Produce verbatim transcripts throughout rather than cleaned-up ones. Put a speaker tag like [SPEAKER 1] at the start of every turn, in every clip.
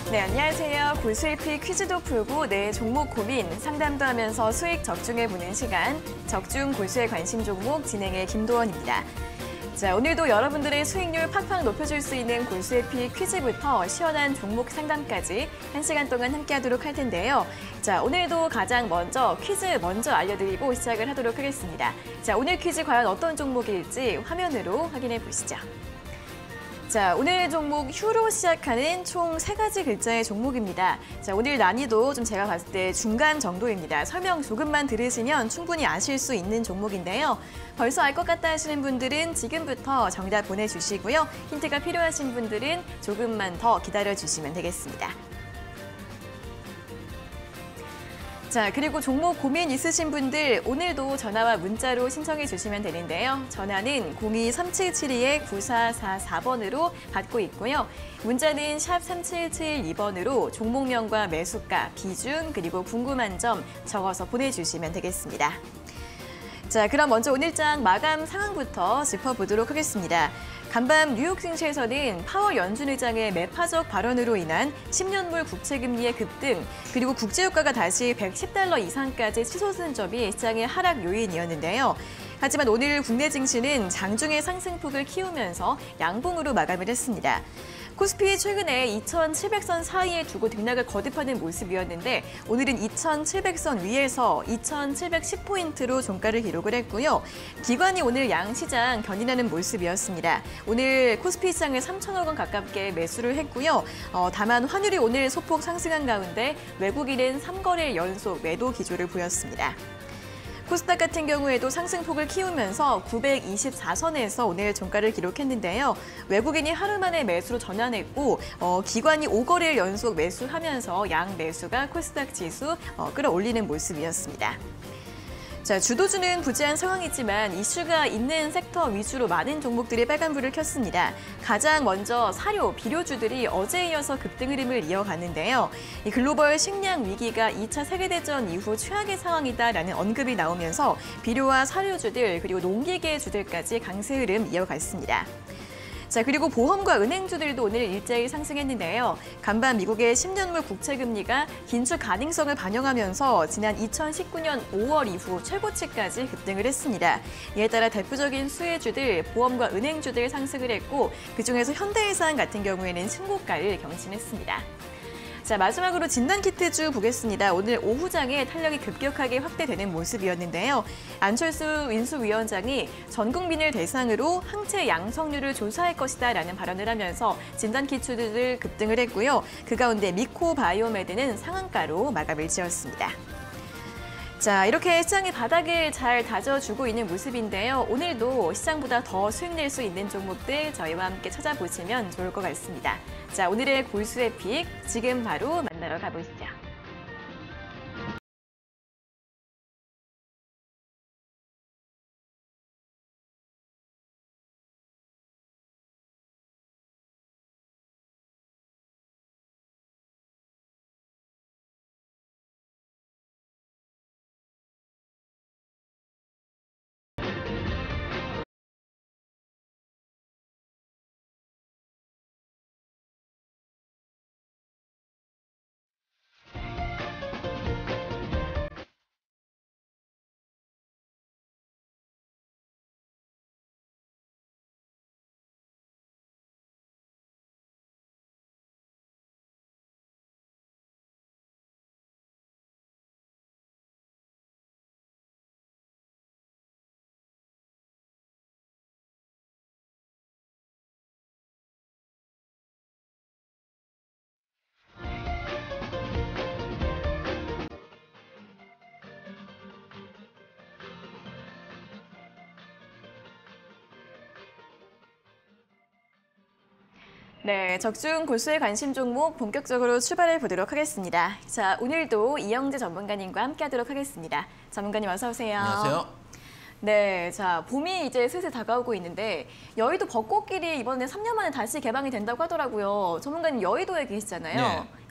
[SPEAKER 1] 네, 안녕하세요. 골수일피 퀴즈도 풀고 내 종목 고민, 상담도 하면서 수익 적중해보는 시간, 적중 골수의 관심 종목 진행의 김도원입니다. 자, 오늘도 여러분들의 수익률 팍팍 높여줄 수 있는 골수일피 퀴즈부터 시원한 종목 상담까지 한 시간 동안 함께하도록 할 텐데요. 자, 오늘도 가장 먼저 퀴즈 먼저 알려드리고 시작을 하도록 하겠습니다. 자, 오늘 퀴즈 과연 어떤 종목일지 화면으로 확인해 보시죠. 자, 오늘 종목 휴로 시작하는 총 세 가지 글자의 종목입니다. 자, 오늘 난이도 좀 제가 봤을 때 중간 정도입니다. 설명 조금만 들으시면 충분히 아실 수 있는 종목인데요. 벌써 알 것 같다 하시는 분들은 지금부터 정답 보내주시고요. 힌트가 필요하신 분들은 조금만 더 기다려주시면 되겠습니다. 자, 그리고 종목 고민 있으신 분들 오늘도 전화와 문자로 신청해 주시면 되는데요. 전화는 공이 삼칠칠이 구사사사 번으로 받고 있고요. 문자는 샵 삼칠칠이 번으로 종목명과 매수가, 비중, 그리고 궁금한 점 적어서 보내주시면 되겠습니다. 자, 그럼 먼저 오늘장 마감 상황부터 짚어보도록 하겠습니다. 간밤 뉴욕 증시에서는 파월 연준 의장의 매파적 발언으로 인한 십 년물 국채금리의 급등, 그리고 국제유가가 다시 백십 달러 이상까지 치솟은 점이 시장의 하락 요인이었는데요. 하지만 오늘 국내 증시는 장중의 상승폭을 키우면서 양봉으로 마감을 했습니다. 코스피 최근에 이천칠백 선 사이에 두고 등락을 거듭하는 모습이었는데 오늘은 이천칠백 선 위에서 이천칠백십 포인트로 종가를 기록을 했고요. 기관이 오늘 양시장 견인하는 모습이었습니다. 오늘 코스피 시장에 삼천억 원 가깝게 매수를 했고요. 어, 다만 환율이 오늘 소폭 상승한 가운데 외국인은 삼 거래 연속 매도 기조를 보였습니다. 코스닥 같은 경우에도 상승폭을 키우면서 구백이십사 선에서 오늘 종가를 기록했는데요. 외국인이 하루 만에 매수로 전환했고 어, 기관이 오 거래일 연속 매수하면서 양 매수가 코스닥 지수 어, 끌어올리는 모습이었습니다. 자, 주도주는 부재한 상황이지만 이슈가 있는 섹터 위주로 많은 종목들이 빨간불을 켰습니다. 가장 먼저 사료, 비료주들이 어제에 이어서 급등 흐름을 이어가는데요. 이 글로벌 식량 위기가 이 차 세계대전 이후 최악의 상황이다라는 언급이 나오면서 비료와 사료주들 그리고 농기계 주들까지 강세 흐름 이어갔습니다. 자, 그리고 보험과 은행주들도 오늘 일제히 상승했는데요. 간밤 미국의 십 년물 국채금리가 긴축 가능성을 반영하면서 지난 이천십구 년 오월 이후 최고치까지 급등을 했습니다. 이에 따라 대표적인 수혜주들, 보험과 은행주들 상승을 했고 그중에서 현대해상 같은 경우에는 신고가를 경신했습니다. 자, 마지막으로 진단키트주 보겠습니다. 오늘 오후장에 탄력이 급격하게 확대되는 모습이었는데요. 안철수 인수위원장이 전 국민을 대상으로 항체 양성률을 조사할 것이다라는 발언을 하면서 진단키트주들 급등을 했고요. 그 가운데 미코바이오메드는 상한가로 마감을 지었습니다. 자, 이렇게 시장의 바닥을 잘 다져주고 있는 모습인데요. 오늘도 시장보다 더 수익 낼 수 있는 종목들 저희와 함께 찾아보시면 좋을 것 같습니다. 자, 오늘의 골수의 픽 지금 바로 만나러 가보시죠. 네, 적중 골수의 관심 종목 본격적으로 출발해 보도록 하겠습니다. 자, 오늘도 이영재 전문가님과 함께하도록 하겠습니다. 전문가님 어서 오세요.
[SPEAKER 2] 안녕하세요.
[SPEAKER 1] 네, 자, 봄이 이제 슬슬 다가오고 있는데 여의도 벚꽃길이 이번에 삼 년 만에 다시 개방이 된다고 하더라고요. 전문가님 여의도에 계시잖아요.
[SPEAKER 2] 네.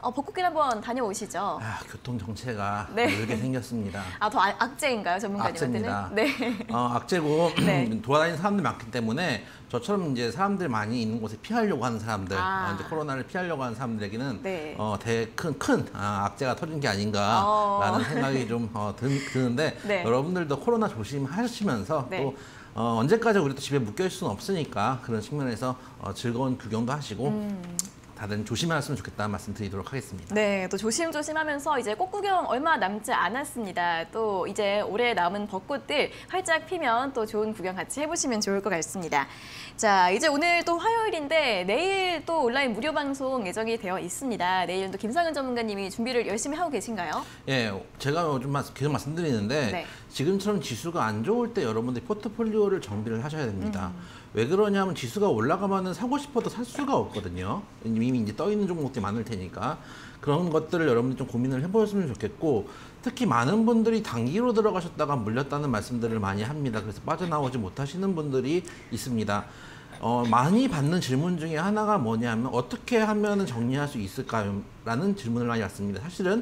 [SPEAKER 1] 어, 벚꽃길 한번 다녀오시죠.
[SPEAKER 2] 아, 교통 정체가
[SPEAKER 1] 네.
[SPEAKER 2] 늘게 생겼습니다.
[SPEAKER 1] 아, 더 악- 악재인가요, 전문가님한테는?
[SPEAKER 2] 악재입니다.
[SPEAKER 1] 네.
[SPEAKER 2] 어, 악재고
[SPEAKER 1] 네.
[SPEAKER 2] 돌아다니는 사람들이 많기 때문에 저처럼 이제 사람들 많이 있는 곳에 피하려고 하는 사람들,
[SPEAKER 1] 아.
[SPEAKER 2] 어, 이제 코로나를 피하려고 하는 사람들에게는
[SPEAKER 1] 네.
[SPEAKER 2] 어, 대큰 큰 아, 악재가 터진 게 아닌가라는
[SPEAKER 1] 어.
[SPEAKER 2] 생각이 좀 어, 드, 드는데
[SPEAKER 1] 네.
[SPEAKER 2] 여러분들도 코로나 조심하시면서
[SPEAKER 1] 네.
[SPEAKER 2] 또 어, 언제까지 우리 또 집에 묶여 있을 수는 없으니까 그런 측면에서 어, 즐거운 구경도 하시고.
[SPEAKER 1] 음.
[SPEAKER 2] 다들 조심하셨으면 좋겠다는 말씀 드리도록 하겠습니다.
[SPEAKER 1] 네, 또 조심조심하면서 이제 꽃 구경 얼마 남지 않았습니다. 또 이제 올해 남은 벚꽃들 활짝 피면 또 좋은 구경 같이 해보시면 좋을 것 같습니다. 자, 이제 오늘 또 화요일인데 내일 또 온라인 무료 방송 예정이 되어 있습니다. 내일은 또 김상은 전문가님이 준비를 열심히 하고 계신가요?
[SPEAKER 2] 예, 제가 요즘 계속 말씀드리는데
[SPEAKER 1] 네.
[SPEAKER 2] 지금처럼 지수가 안 좋을 때 여러분들이 포트폴리오를 정비를 하셔야 됩니다.
[SPEAKER 1] 음.
[SPEAKER 2] 왜 그러냐면 지수가 올라가면은 사고 싶어도 살 수가 없거든요. 이미 이제 떠 있는 종목들이 많을 테니까 그런 것들을 여러분들 좀 고민을 해보셨으면 좋겠고 특히 많은 분들이 단기로 들어가셨다가 물렸다는 말씀들을 많이 합니다. 그래서 빠져나오지 못하시는 분들이 있습니다. 어, 많이 받는 질문 중에 하나가 뭐냐면 어떻게 하면 정리할 수 있을까요? 라는 질문을 많이 받습니다. 사실은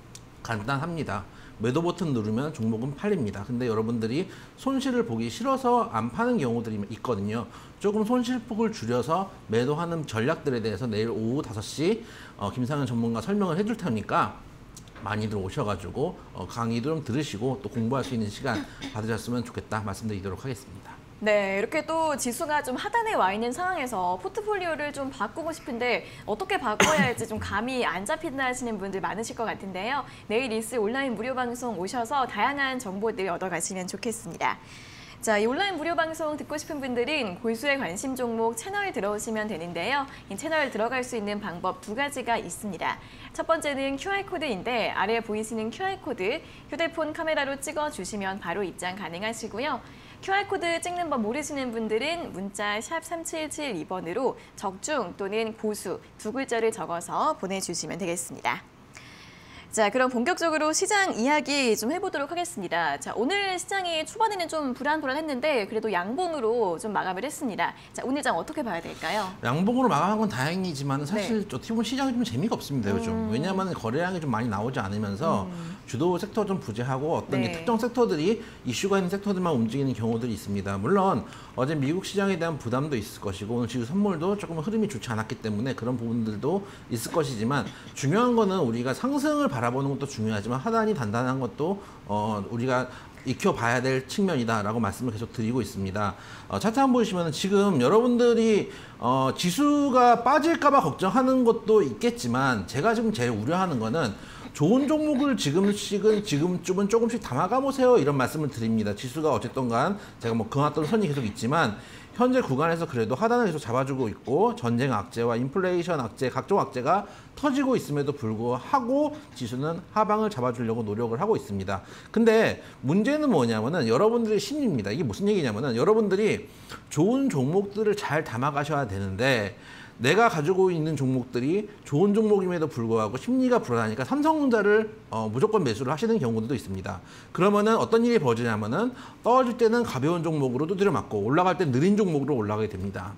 [SPEAKER 2] 간단합니다. 매도 버튼 누르면 종목은 팔립니다. 근데 여러분들이 손실을 보기 싫어서 안 파는 경우들이 있거든요. 조금 손실폭을 줄여서 매도하는 전략들에 대해서 내일 오후 다섯 시 어, 김상현 전문가 설명을 해줄 테니까 많이들 오셔가지고 어, 강의도 좀 들으시고 또 공부할 수 있는 시간 받으셨으면 좋겠다 말씀드리도록 하겠습니다.
[SPEAKER 1] 네, 이렇게 또 지수가 좀 하단에 와 있는 상황에서 포트폴리오를 좀 바꾸고 싶은데 어떻게 바꿔야 할지 좀 감이 안 잡힌다 하시는 분들 많으실 것 같은데요. 내일 있을 온라인 무료 방송 오셔서 다양한 정보들 얻어가시면 좋겠습니다. 자, 이 온라인 무료 방송 듣고 싶은 분들은 골수의 관심 종목 채널 들어오시면 되는데요. 이 채널 들어갈 수 있는 방법 두 가지가 있습니다. 첫 번째는 큐알코드인데 아래에 보이시는 큐알코드 휴대폰 카메라로 찍어주시면 바로 입장 가능하시고요. 큐알코드 찍는 법 모르시는 분들은 문자 샵 삼칠칠이 번으로 적중 또는 고수 두 글자를 적어서 보내주시면 되겠습니다. 자, 그럼 본격적으로 시장 이야기 좀 해보도록 하겠습니다. 자, 오늘 시장이 초반에는 좀 불안불안했는데 그래도 양봉으로 좀 마감을 했습니다. 자, 오늘 장 어떻게 봐야 될까요?
[SPEAKER 2] 양봉으로 마감한 건 다행이지만 사실
[SPEAKER 1] 네.
[SPEAKER 2] 어떻게 보면 시장이 좀 재미가 없습니다 요즘.
[SPEAKER 1] 음.
[SPEAKER 2] 왜냐하면 거래량이 좀 많이 나오지 않으면서
[SPEAKER 1] 음.
[SPEAKER 2] 주도 섹터 좀 부재하고 어떤
[SPEAKER 1] 네.
[SPEAKER 2] 특정 섹터들이 이슈가 있는 섹터들만 움직이는 경우들이 있습니다. 물론 어제 미국 시장에 대한 부담도 있을 것이고 오늘 지수 선물도 조금 흐름이 좋지 않았기 때문에 그런 부분들도 있을 것이지만 중요한 거는 우리가 상승을 바라보는 것도 중요하지만 하단이 단단한 것도 어, 우리가 익혀봐야 될 측면이다라고 말씀을 계속 드리고 있습니다. 어, 차트 한번 보시면 지금 여러분들이 어, 지수가 빠질까봐 걱정하는 것도 있겠지만 제가 지금 제일 우려하는 거는 좋은 종목을 지금씩은 지금쯤은 조금씩 담아가 보세요 이런 말씀을 드립니다. 지수가 어쨌든 간 제가 뭐 그어놨던 선이 계속 있지만 현재 구간에서 그래도 하단을 계속 잡아주고 있고 전쟁 악재와 인플레이션 악재 각종 악재가 터지고 있음에도 불구하고 지수는 하방을 잡아주려고 노력을 하고 있습니다. 근데 문제는 뭐냐면은 여러분들의 심리입니다. 이게 무슨 얘기냐면은 여러분들이 좋은 종목들을 잘 담아가셔야 되는데 내가 가지고 있는 종목들이 좋은 종목임에도 불구하고 심리가 불안하니까 삼성전자를 어, 무조건 매수를 하시는 경우도 있습니다. 그러면은 어떤 일이 벌어지냐면은 떨어질 때는 가벼운 종목으로 두드려 맞고 올라갈 때 느린 종목으로 올라가게 됩니다.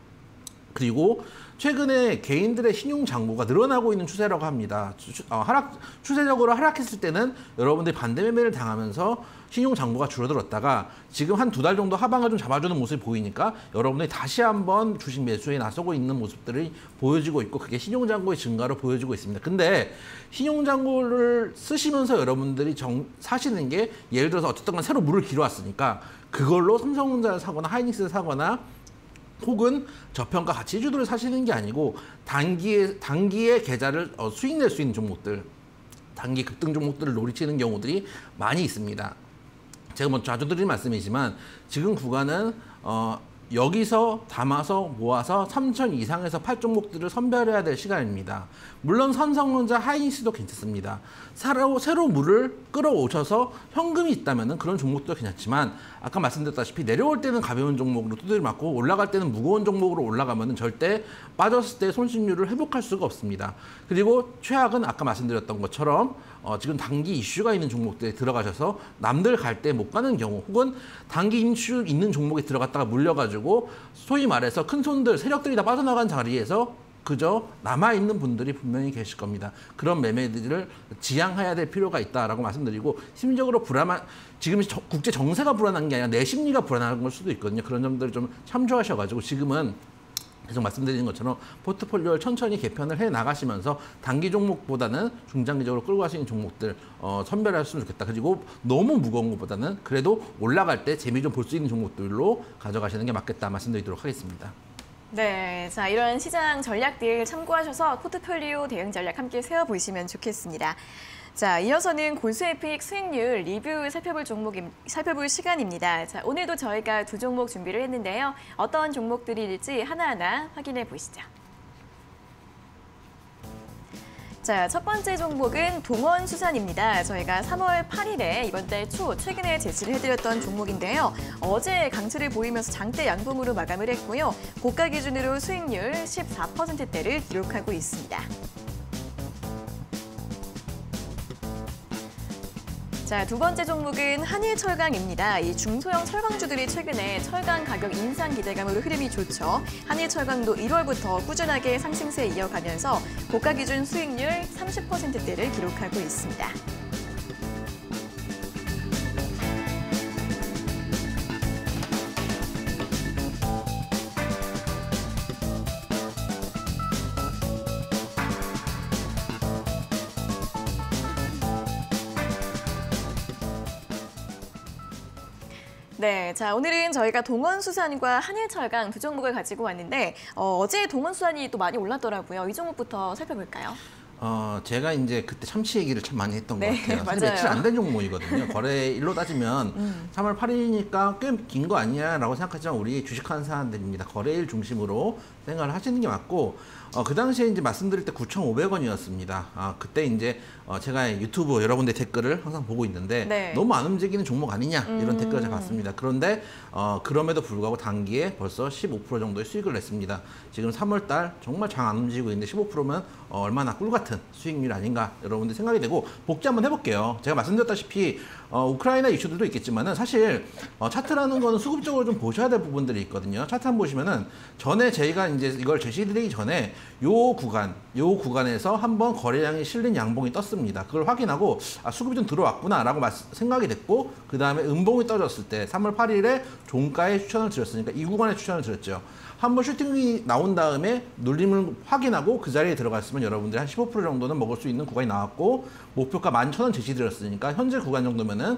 [SPEAKER 2] 그리고 최근에 개인들의 신용 잔고가 늘어나고 있는 추세라고 합니다. 추, 어, 하락, 추세적으로 하락했을 때는 여러분들이 반대 매매를 당하면서 신용 잔고가 줄어들었다가 지금 한 두 달 정도 하방을 좀 잡아주는 모습이 보이니까 여러분들이 다시 한번 주식 매수에 나서고 있는 모습들이 보여지고 있고 그게 신용 잔고의 증가로 보여지고 있습니다. 근데 신용 잔고를 쓰시면서 여러분들이 정, 사시는 게 예를 들어서 어쨌든 간 새로 물을 길어왔으니까 그걸로 삼성전자를 사거나 하이닉스를 사거나 혹은 저평가 가치주들을 사시는 게 아니고 단기에, 단기에 계좌를 어, 수익 낼 수 있는 종목들, 단기 급등 종목들을 노리치는 경우들이 많이 있습니다. 제가 뭐 자주 드리는 말씀이지만 지금 구간은 어, 여기서 담아서 모아서 삼천 이상에서 팔 종목들을 선별해야 될 시간입니다. 물론 삼성전자, 하이닉스도 괜찮습니다. 새로, 새로 물을 끌어오셔서 현금이 있다면 그런 종목도 괜찮지만 아까 말씀드렸다시피 내려올 때는 가벼운 종목으로 두드려 맞고 올라갈 때는 무거운 종목으로 올라가면 절대 빠졌을 때 손실률을 회복할 수가 없습니다. 그리고 최악은 아까 말씀드렸던 것처럼 어, 지금 단기 이슈가 있는 종목들에 들어가셔서 남들 갈 때 못 가는 경우 혹은 단기 이슈 있는 종목에 들어갔다가 물려가지고 소위 말해서 큰 손들, 세력들이 다 빠져나간 자리에서 그저 남아있는 분들이 분명히 계실 겁니다. 그런 매매들을 지양해야 될 필요가 있다라고 말씀드리고 심리적으로 불안한 지금 국제 정세가 불안한 게 아니라 내 심리가 불안한 걸 수도 있거든요. 그런 점들을 좀 참조하셔가지고 지금은 계속 말씀드리는 것처럼 포트폴리오를 천천히 개편을 해 나가시면서 단기 종목보다는 중장기적으로 끌고 갈 수 있는 종목들 어, 선별하셨으면 좋겠다. 그리고 너무 무거운 것보다는 그래도 올라갈 때 재미 좀 볼 수 있는 종목들로 가져가시는 게 맞겠다 말씀드리도록 하겠습니다.
[SPEAKER 1] 네, 자 이런 시장 전략들 참고하셔서 포트폴리오 대응 전략 함께 세워보시면 좋겠습니다. 자, 이어서는 고수익 수익률 리뷰 살펴볼 종목 살펴볼 시간입니다. 자, 오늘도 저희가 두 종목 준비를 했는데요. 어떤 종목들일지 하나하나 확인해 보시죠. 자, 첫 번째 종목은 동원수산입니다. 저희가 삼월 팔일에 이번 달 초 최근에 제시를 해드렸던 종목인데요. 어제 강세를 보이면서 장대 양봉으로 마감을 했고요. 고가 기준으로 수익률 십사 퍼센트대를 기록하고 있습니다. 자, 두 번째 종목은 한일철강입니다. 이 중소형 철강주들이 최근에 철강 가격 인상 기대감으로 흐름이 좋죠. 한일철강도 일월부터 꾸준하게 상승세 이어가면서 고가 기준 수익률 삼십 퍼센트대를 기록하고 있습니다. 네, 자 오늘은 저희가 동원수산과 한일철강 두 종목을 가지고 왔는데 어, 어제 동원수산이 또 많이 올랐더라고요. 이 종목부터 살펴볼까요?
[SPEAKER 2] 어, 제가 이제 그때 참치 얘기를 참 많이 했던
[SPEAKER 1] 네,
[SPEAKER 2] 것 같아요. 사실
[SPEAKER 1] 맞아요.
[SPEAKER 2] 며칠 안 된 종목이거든요. 거래일로 따지면
[SPEAKER 1] 음.
[SPEAKER 2] 삼월 팔일이니까 꽤 긴 거 아니냐라고 생각하지만 우리 주식하는 사람들입니다. 거래일 중심으로 생각을 하시는 게 맞고 어, 그 당시에 이제 말씀드릴 때 구천오백 원이었습니다. 아, 그때 이제 어, 제가 유튜브 여러 군데 댓글을 항상 보고 있는데
[SPEAKER 1] 네.
[SPEAKER 2] 너무 안 움직이는 종목 아니냐 이런
[SPEAKER 1] 음.
[SPEAKER 2] 댓글을 제가 봤습니다. 그런데 어, 그럼에도 불구하고 단기에 벌써 십오 퍼센트 정도의 수익을 냈습니다. 지금 삼월 달 정말 장 안 움직이고 있는데 십오 퍼센트면 어, 얼마나 꿀 같은 수익률 아닌가 여러분들 생각이 되고 복귀 한번 해볼게요. 제가 말씀드렸다시피 어, 우크라이나 이슈들도 있겠지만은 사실 어, 차트라는 거는 수급적으로 좀 보셔야 될 부분들이 있거든요. 차트 한번 보시면은 전에 저희가 이제 이걸 제시드리기 전에 요 구간, 요 구간에서 한번 거래량이 실린 양봉이 떴습니다. 그걸 확인하고 아, 수급이 좀 들어왔구나라고 생각이 됐고 그 다음에 음봉이 떨어졌을 때 삼월 팔일에 종가에 추천을 드렸으니까 이 구간에 추천을 드렸죠. 한번 슈팅이 나온 다음에 눌림을 확인하고 그 자리에 들어갔으면 여러분들이 한 십오 퍼센트 정도는 먹을 수 있는 구간이 나왔고 목표가 만 천 원 제시드렸으니까 현재 구간 정도면은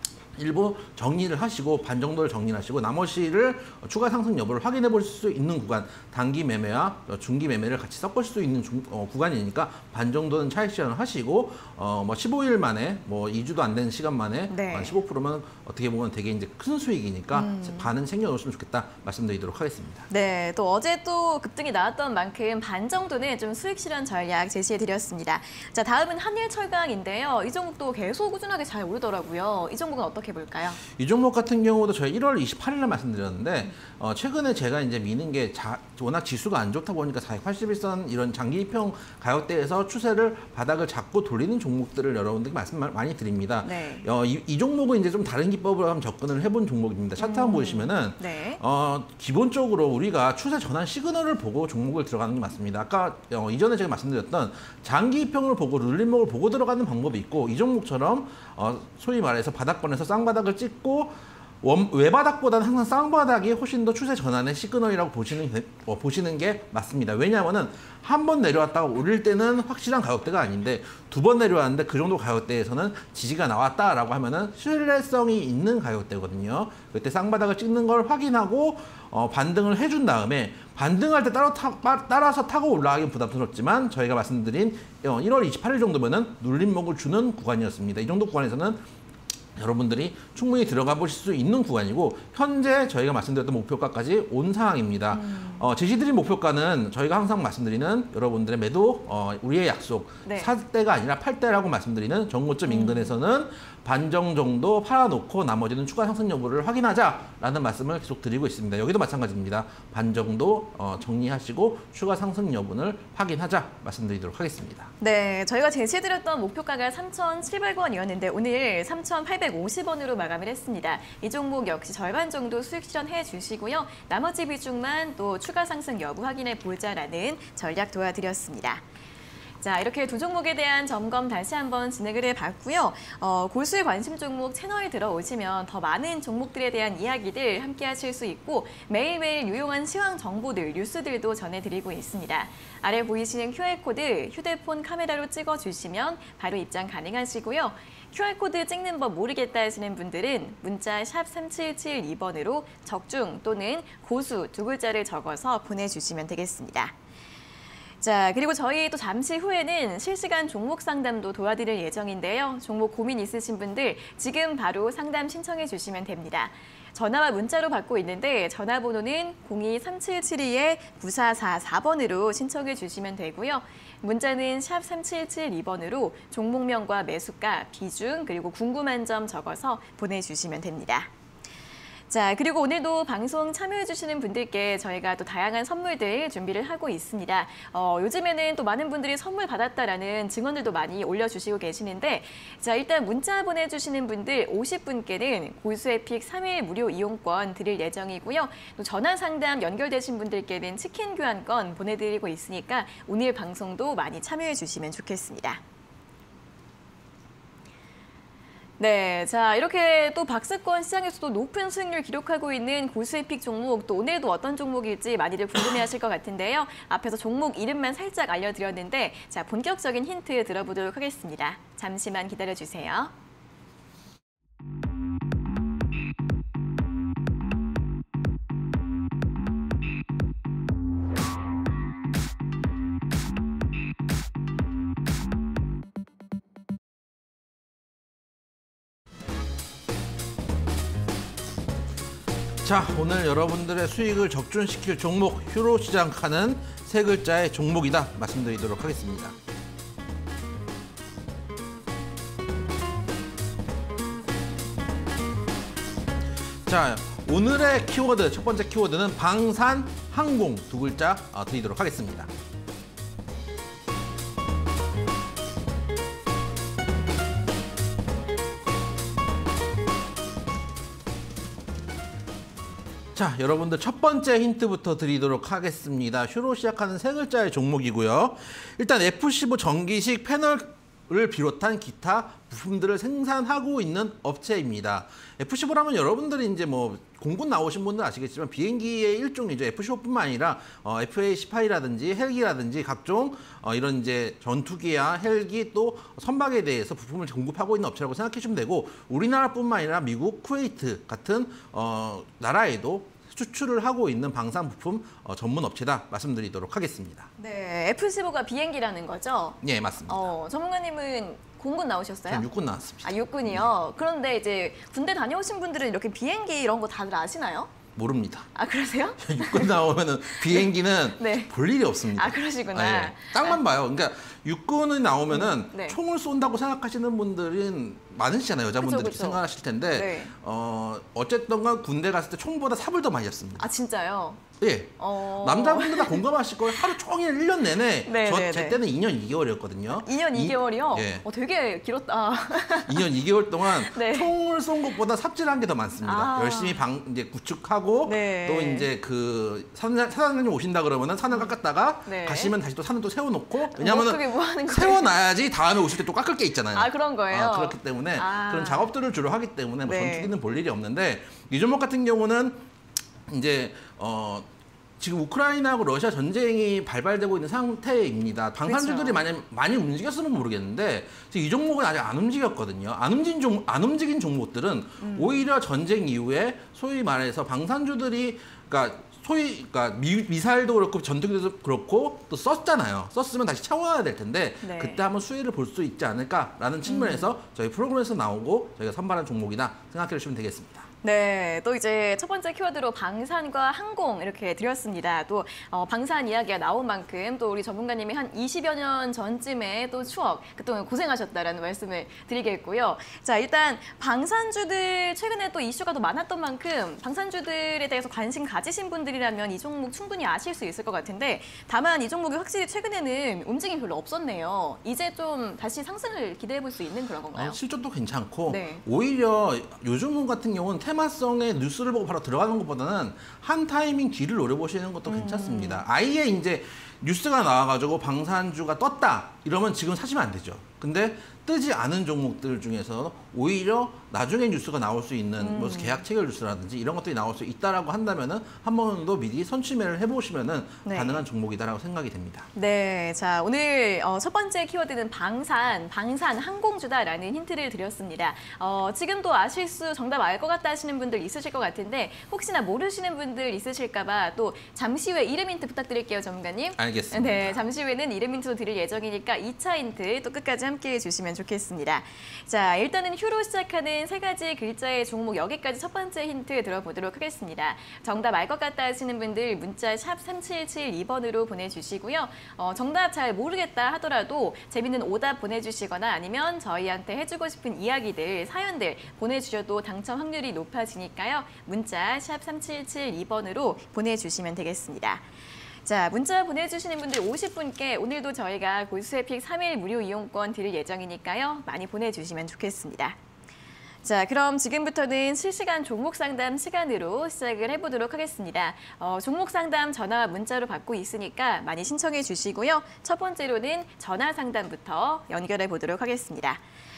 [SPEAKER 2] 일부 정리를 하시고 반 정도를 정리를 하시고 나머지를 추가 상승 여부를 확인해 볼 수 있는 구간 단기 매매와 중기 매매를 같이 섞을 수 있는 중, 어, 구간이니까 반 정도는 차익 실현을 하시고 어, 뭐 십오 일 만에 뭐 이 주도 안 되는 시간 만에
[SPEAKER 1] 네.
[SPEAKER 2] 한 십오 퍼센트면 어떻게 보면 되게 이제 큰 수익이니까
[SPEAKER 1] 음.
[SPEAKER 2] 반은 챙겨 놓으시면 좋겠다 말씀드리도록 하겠습니다.
[SPEAKER 1] 네, 또 어제 또 급등이 나왔던 만큼 반 정도는 좀 수익 실현 전략 제시해 드렸습니다. 자, 다음은 한일철강인데요. 이 종목도 계속 꾸준하게 잘 오르더라고요. 이 종목은 어떻게 볼까요?
[SPEAKER 2] 이 종목 같은 경우도 저희 일월 이십팔일에 말씀드렸는데 어, 최근에 제가 이제 미는 게 자, 워낙 지수가 안 좋다 보니까 사백팔십일 선 이런 장기평 가격대에서 추세를 바닥을 잡고 돌리는 종목들을 여러분들께 말씀 많이 드립니다.
[SPEAKER 1] 네.
[SPEAKER 2] 어, 이, 이 종목은 이제 좀 다른 기법으로 한번 접근을 해본 종목입니다. 차트 한번
[SPEAKER 1] 음.
[SPEAKER 2] 보시면은
[SPEAKER 1] 네.
[SPEAKER 2] 어, 기본적으로 우리가 추세 전환 시그널을 보고 종목을 들어가는 게 맞습니다. 아까 어, 이전에 제가 말씀드렸던 장기평을 보고 룰림목을 보고 들어가는 방법이 있고 이 종목처럼 어, 소위 말해서 바닥권에서 쌍바닥을 찍고 원, 외바닥보다는 항상 쌍바닥이 훨씬 더 추세 전환의 시그널이라고 보시는, 게- 어, 보시는 게 맞습니다. 왜냐하면 한 번 내려왔다가 오를 때는 확실한 가격대가 아닌데 두 번 내려왔는데 그 정도 가격대에서는 지지가 나왔다라고 하면은 신뢰성이 있는 가격대거든요. 그때 쌍바닥을 찍는 걸 확인하고 어, 반등을 해준 다음에 반등할 때 따라 타, 빠- 따라서 타고 올라가긴 부담스럽지만 저희가 말씀드린 어, 일월 이십팔일 정도면은 눌림목을 주는 구간이었습니다. 이 정도 구간에서는 여러분들이 충분히 들어가 보실 수 있는 구간이고 현재 저희가 말씀드렸던 목표가까지 온 상황입니다.
[SPEAKER 1] 음.
[SPEAKER 2] 어, 제시드린 목표가는 저희가 항상 말씀드리는 여러분들의 매도 어, 우리의 약속
[SPEAKER 1] 네.
[SPEAKER 2] 살 때가 아니라 팔 때라고 말씀드리는 정고점 인근에서는 반정 정도 팔아놓고 나머지는 추가 상승 여부를 확인하자라는 말씀을 계속 드리고 있습니다. 여기도 마찬가지입니다. 반 정도 어, 정리하시고 추가 상승 여부를 확인하자 말씀드리도록 하겠습니다.
[SPEAKER 1] 네, 저희가 제시해드렸던 목표가가 삼천칠백 원이었는데 오늘 삼천팔백오십 칠백오십 원으로 마감을 했습니다. 이 종목 역시 절반 정도 수익 실현해 주시고요. 나머지 비중만 또 추가 상승 여부 확인해 보자라는 전략 도와드렸습니다. 자, 이렇게 두 종목에 대한 점검 다시 한번 진행을 해봤고요. 어, 고수의 관심 종목 채널에 들어오시면 더 많은 종목들에 대한 이야기들 함께 하실 수 있고 매일매일 유용한 시황 정보들, 뉴스들도 전해드리고 있습니다. 아래 보이시는 큐알코드 휴대폰 카메라로 찍어주시면 바로 입장 가능하시고요. 큐알코드 찍는 법 모르겠다 하시는 분들은 문자 샵 삼칠칠이 번으로 적중 또는 고수 두 글자를 적어서 보내주시면 되겠습니다. 자, 그리고 저희 또 잠시 후에는 실시간 종목 상담도 도와드릴 예정인데요. 종목 고민 있으신 분들 지금 바로 상담 신청해 주시면 됩니다. 전화와 문자로 받고 있는데 전화번호는 공이 삼칠칠이 구사사사 번으로 신청해 주시면 되고요. 문자는 샵 삼칠칠이 번으로 종목명과 매수가, 비중, 그리고 궁금한 점 적어서 보내주시면 됩니다. 자, 그리고 오늘도 방송 참여해주시는 분들께 저희가 또 다양한 선물들 준비를 하고 있습니다. 어, 요즘에는 또 많은 분들이 선물 받았다라는 증언들도 많이 올려주시고 계시는데, 자, 일단 문자 보내주시는 분들 오십 분께는 고수에픽 삼 일 무료 이용권 드릴 예정이고요. 또 전화 상담 연결되신 분들께는 치킨 교환권 보내드리고 있으니까 오늘 방송도 많이 참여해주시면 좋겠습니다. 네, 자, 이렇게 또 박스권 시장에서도 높은 수익률 기록하고 있는 고수의픽 종목, 또 오늘도 어떤 종목일지 많이들 궁금해하실 것 같은데요. 앞에서 종목 이름만 살짝 알려드렸는데, 자, 본격적인 힌트 들어보도록 하겠습니다. 잠시만 기다려주세요.
[SPEAKER 2] 자, 오늘 여러분들의 수익을 적중시킬 종목 휴로 시작하는 세 글자의 종목이다 말씀드리도록 하겠습니다. 자, 오늘의 키워드, 첫 번째 키워드는 방산항공 두 글자 어, 드리도록 하겠습니다. 자, 여러분들 첫 번째 힌트부터 드리도록 하겠습니다. 휴로 시작하는 세 글자의 종목이고요. 일단 에프 십오 전기식 패널을 비롯한 기타 부품들을 생산하고 있는 업체입니다. 에프 십오라면 여러분들이 이제 뭐 공군 나오신 분들 아시겠지만 비행기의 일종이죠. 에프 십오뿐만 아니라 어, 에프에이 십팔이라든지 헬기라든지 각종 어, 이런 이제 전투기야 헬기 또 선박에 대해서 부품을 공급하고 있는 업체라고 생각해 주시면 되고, 우리나라뿐만 아니라 미국, 쿠웨이트 같은 어, 나라에도 수출을 하고 있는 방산 부품 어, 전문 업체다 말씀드리도록 하겠습니다.
[SPEAKER 1] 네, 에프 십오가 비행기라는 거죠?
[SPEAKER 2] 네, 맞습니다.
[SPEAKER 1] 어, 전문가님은 공군 나오셨어요?
[SPEAKER 2] 저는 육군 나왔습니다.
[SPEAKER 1] 아, 육군이요? 네. 그런데 이제 군대 다녀오신 분들은 이렇게 비행기 이런 거 다들 아시나요?
[SPEAKER 2] 모릅니다.
[SPEAKER 1] 아, 그러세요?
[SPEAKER 2] 육군 나오면은 비행기는
[SPEAKER 1] 네.
[SPEAKER 2] 볼 일이 없습니다.
[SPEAKER 1] 아, 그러시구나.
[SPEAKER 2] 아, 예. 딱만 봐요. 그러니까 육군이 나오면은
[SPEAKER 1] 음, 네.
[SPEAKER 2] 총을 쏜다고 생각하시는 분들은 많으시잖아요. 여자분들이
[SPEAKER 1] 그쵸, 그쵸.
[SPEAKER 2] 생각하실 텐데
[SPEAKER 1] 네.
[SPEAKER 2] 어, 어쨌든 간 군대 갔을 때 총보다 삽을 더 많이 잡습니다.
[SPEAKER 1] 아, 진짜요?
[SPEAKER 2] 예.
[SPEAKER 1] 어...
[SPEAKER 2] 남자분들 다 공감하실 거예요. 하루 종일 일 년 내내.
[SPEAKER 1] 네,
[SPEAKER 2] 저,
[SPEAKER 1] 네,
[SPEAKER 2] 제
[SPEAKER 1] 네.
[SPEAKER 2] 때는 이 년 이 개월이었거든요.
[SPEAKER 1] 이 년 이 개월이요?
[SPEAKER 2] 예.
[SPEAKER 1] 어, 되게 길었다.
[SPEAKER 2] 이 년 이 개월 동안
[SPEAKER 1] 네.
[SPEAKER 2] 총을 쏜 것보다 삽질한 게 더 많습니다.
[SPEAKER 1] 아.
[SPEAKER 2] 열심히 방, 이제 구축하고
[SPEAKER 1] 네.
[SPEAKER 2] 또 이제 그 사장, 사장님 오신다 그러면은 산을 깎았다가
[SPEAKER 1] 네.
[SPEAKER 2] 가시면 다시 또 산을 또 세워놓고,
[SPEAKER 1] 뭐
[SPEAKER 2] 왜냐하면은
[SPEAKER 1] 그게 뭐 하는 거예요?
[SPEAKER 2] 세워놔야지 다음에 오실 때 또 깎을 게 있잖아요.
[SPEAKER 1] 아, 그런 거예요?
[SPEAKER 2] 아, 그렇기 때문에
[SPEAKER 1] 아.
[SPEAKER 2] 그런 작업들을 주로 하기 때문에 뭐
[SPEAKER 1] 네.
[SPEAKER 2] 전투기는 볼 일이 없는데, 이 종목 같은 경우는 이제 어. 지금 우크라이나하고 러시아 전쟁이 발발되고 있는 상태입니다. 방산주들이
[SPEAKER 1] 그렇죠.
[SPEAKER 2] 많이, 많이 움직였으면 모르겠는데 이 종목은 아직 안 움직였거든요. 안 움직인, 종, 안 움직인 종목들은 음. 오히려 전쟁 이후에 소위 말해서 방산주들이 그러니까 소위 그러니까 미, 미사일도 그렇고 전투기도 그렇고 또 썼잖아요. 썼으면 다시 채워야 될 텐데
[SPEAKER 1] 네.
[SPEAKER 2] 그때 한번 수혜를 볼 수 있지 않을까라는 측면에서 음. 저희 프로그램에서 나오고 저희가 선발한 종목이다 생각해 주시면 되겠습니다.
[SPEAKER 1] 네, 또 이제 첫 번째 키워드로 방산과 항공 이렇게 드렸습니다. 또 어, 방산 이야기가 나온 만큼 또 우리 전문가님이 한 이십여 년 전쯤에 또 추억, 그동안 고생하셨다라는 말씀을 드리겠고요. 자, 일단 방산주들 최근에 또 이슈가 더 많았던 만큼 방산주들에 대해서 관심 가지신 분들이라면 이 종목 충분히 아실 수 있을 것 같은데 다만 이 종목이 확실히 최근에는 움직임이 별로 없었네요. 이제 좀 다시 상승을 기대해 볼 수 있는 그런 건가요?
[SPEAKER 2] 어, 실적도 괜찮고
[SPEAKER 1] 네.
[SPEAKER 2] 오히려 요즘 같은 경우는 테마성의 뉴스를 보고 바로 들어가는 것보다는 한 타이밍 뒤를 노려보시는 것도 괜찮습니다. 아예 이제 뉴스가 나와가지고 방산주가 떴다 이러면 지금 사시면 안 되죠. 근데 뜨지 않은 종목들 중에서 오히려 나중에 뉴스가 나올 수 있는
[SPEAKER 1] 음.
[SPEAKER 2] 뭐 계약 체결 뉴스라든지 이런 것들이 나올 수 있다라고 한다면은 한 번 더 미리 선취매를 해보시면은
[SPEAKER 1] 네.
[SPEAKER 2] 가능한 종목이다라고 생각이 됩니다.
[SPEAKER 1] 네, 자 오늘 어, 첫 번째 키워드는 방산, 방산 항공주다라는 힌트를 드렸습니다. 어, 지금도 아실 수 정답 알 것 같다 하시는 분들 있으실 것 같은데 혹시나 모르시는 분들 있으실까 봐 또 잠시 후에 이름 힌트 부탁드릴게요, 전문가님.
[SPEAKER 2] 알겠습니다.
[SPEAKER 1] 네, 잠시 후에는 이름 힌트도 드릴 예정이니까 이 차 힌트 또 끝까지 함께해 주시면 좋겠습니다. 자, 일단은 휴로 시작하는 세 가지 글자의 종목 여기까지 첫 번째 힌트 들어보도록 하겠습니다. 정답 알 것 같다 하시는 분들 문자 샵 삼칠칠이 번으로 보내주시고요. 어, 정답 잘 모르겠다 하더라도 재밌는 오답 보내주시거나 아니면 저희한테 해주고 싶은 이야기들, 사연들 보내주셔도 당첨 확률이 높아지니까요. 문자 샵 삼칠칠이 번으로 보내주시면 되겠습니다. 자, 문자 보내주시는 분들 오십 분께 오늘도 저희가 골수에픽 삼 일 무료 이용권 드릴 예정이니까요. 많이 보내주시면 좋겠습니다. 자, 그럼 지금부터는 실시간 종목 상담 시간으로 시작을 해보도록 하겠습니다. 어, 종목 상담 전화와 문자로 받고 있으니까 많이 신청해 주시고요. 첫 번째로는 전화 상담부터 연결해 보도록 하겠습니다.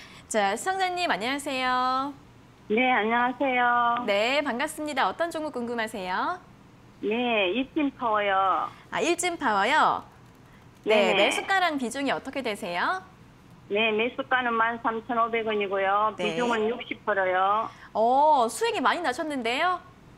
[SPEAKER 1] 자, 시청자님 안녕하세요.
[SPEAKER 3] 네, 안녕하세요.
[SPEAKER 1] 네, 반갑습니다. 어떤 종목 궁금하세요?
[SPEAKER 3] 네, 이팀파워요.
[SPEAKER 1] 아, 일진파워요? 네,
[SPEAKER 3] 네네.
[SPEAKER 1] 매수가랑 비중이 어떻게 되세요?
[SPEAKER 3] 네, 매수가는 만 삼천오백 원이고요.
[SPEAKER 1] 네.
[SPEAKER 3] 비중은 육십 퍼센트요.
[SPEAKER 1] 어, 수익이 많이 나셨는데요?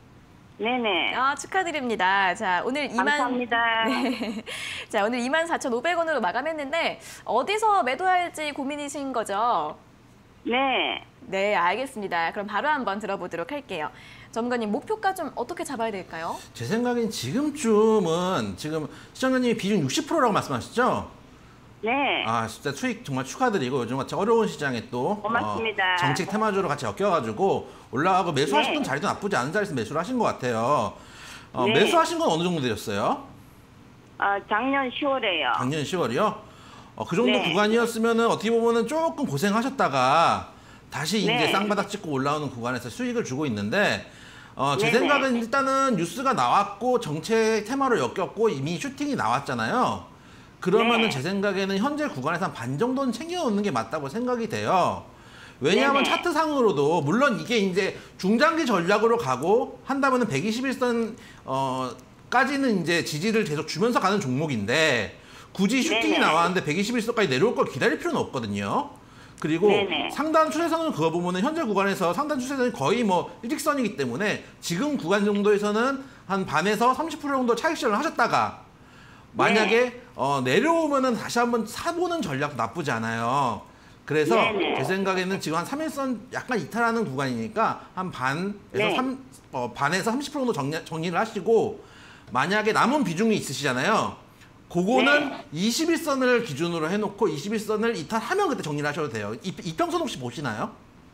[SPEAKER 3] 네네.
[SPEAKER 1] 아, 축하드립니다. 자, 오늘 이만
[SPEAKER 3] 감사합니다.
[SPEAKER 1] 네. 자, 오늘 이만 사천오백 원으로 마감했는데 어디서 매도할지 고민이신 거죠?
[SPEAKER 3] 네.
[SPEAKER 1] 네, 알겠습니다. 그럼 바로 한번 들어보도록 할게요. 전문가님, 목표가 좀 어떻게 잡아야 될까요?
[SPEAKER 2] 제 생각엔 지금쯤은 지금 시청자님이 비중 육십 퍼센트라고 말씀하셨죠?
[SPEAKER 3] 네.
[SPEAKER 2] 아, 진짜 수익 정말 축하드리고 요즘 같이 어려운 시장에 또
[SPEAKER 3] 고맙습니다.
[SPEAKER 2] 어, 정책 테마주로 같이 엮여가지고 올라가고 매수하신
[SPEAKER 3] 네.
[SPEAKER 2] 건 자리도 나쁘지 않은 자리에서 매수를 하신 것 같아요. 어,
[SPEAKER 3] 네.
[SPEAKER 2] 매수하신 건 어느 정도 되셨어요?
[SPEAKER 3] 아, 작년 시월에요.
[SPEAKER 2] 작년 시월이요? 어, 그 정도
[SPEAKER 3] 네.
[SPEAKER 2] 구간이었으면은 어떻게 보면은 조금 고생하셨다가 다시 이제
[SPEAKER 3] 네.
[SPEAKER 2] 쌍바닥 찍고 올라오는 구간에서 수익을 주고 있는데 어, 제
[SPEAKER 3] 네네.
[SPEAKER 2] 생각은 일단은 뉴스가 나왔고 정책 테마로 엮였고 이미 슈팅이 나왔잖아요. 그러면은
[SPEAKER 3] 네.
[SPEAKER 2] 제 생각에는 현재 구간에서 한 반 정도는 챙겨놓는 게 맞다고 생각이 돼요. 왜냐하면
[SPEAKER 3] 네네.
[SPEAKER 2] 차트상으로도 물론 이게 이제 중장기 전략으로 가고 한다면은 백이십일 선 어, 까지는 이제 지지를 계속 주면서 가는 종목인데 굳이 슈팅이
[SPEAKER 3] 네네.
[SPEAKER 2] 나왔는데 백이십일 선까지 내려올 걸 기다릴 필요는 없거든요. 그리고
[SPEAKER 3] 네네.
[SPEAKER 2] 상단 추세선을 그거 보면은 현재 구간에서 상단 추세선이 거의 뭐 일직선이기 때문에 지금 구간 정도에서는 한 반에서 삼십 퍼센트 정도 차익 실현을 하셨다가 만약에
[SPEAKER 3] 네.
[SPEAKER 2] 어, 내려오면은 다시 한번 사보는 전략도 나쁘지 않아요. 그래서
[SPEAKER 3] 네네.
[SPEAKER 2] 제 생각에는 지금 한 삼 일선 약간 이탈하는 구간이니까 한 반에서
[SPEAKER 3] 네.
[SPEAKER 2] 삼, 어, 반에서 삼십 퍼센트 정도 정리, 정리를 하시고 만약에 남은 비중이 있으시잖아요. 그거는
[SPEAKER 3] 네.
[SPEAKER 2] 이십일 선을 기준으로 해놓고 이십일 선을 이탈하면 그때 정리를 하셔도 돼요. 이, 이평선 혹시 보시나요?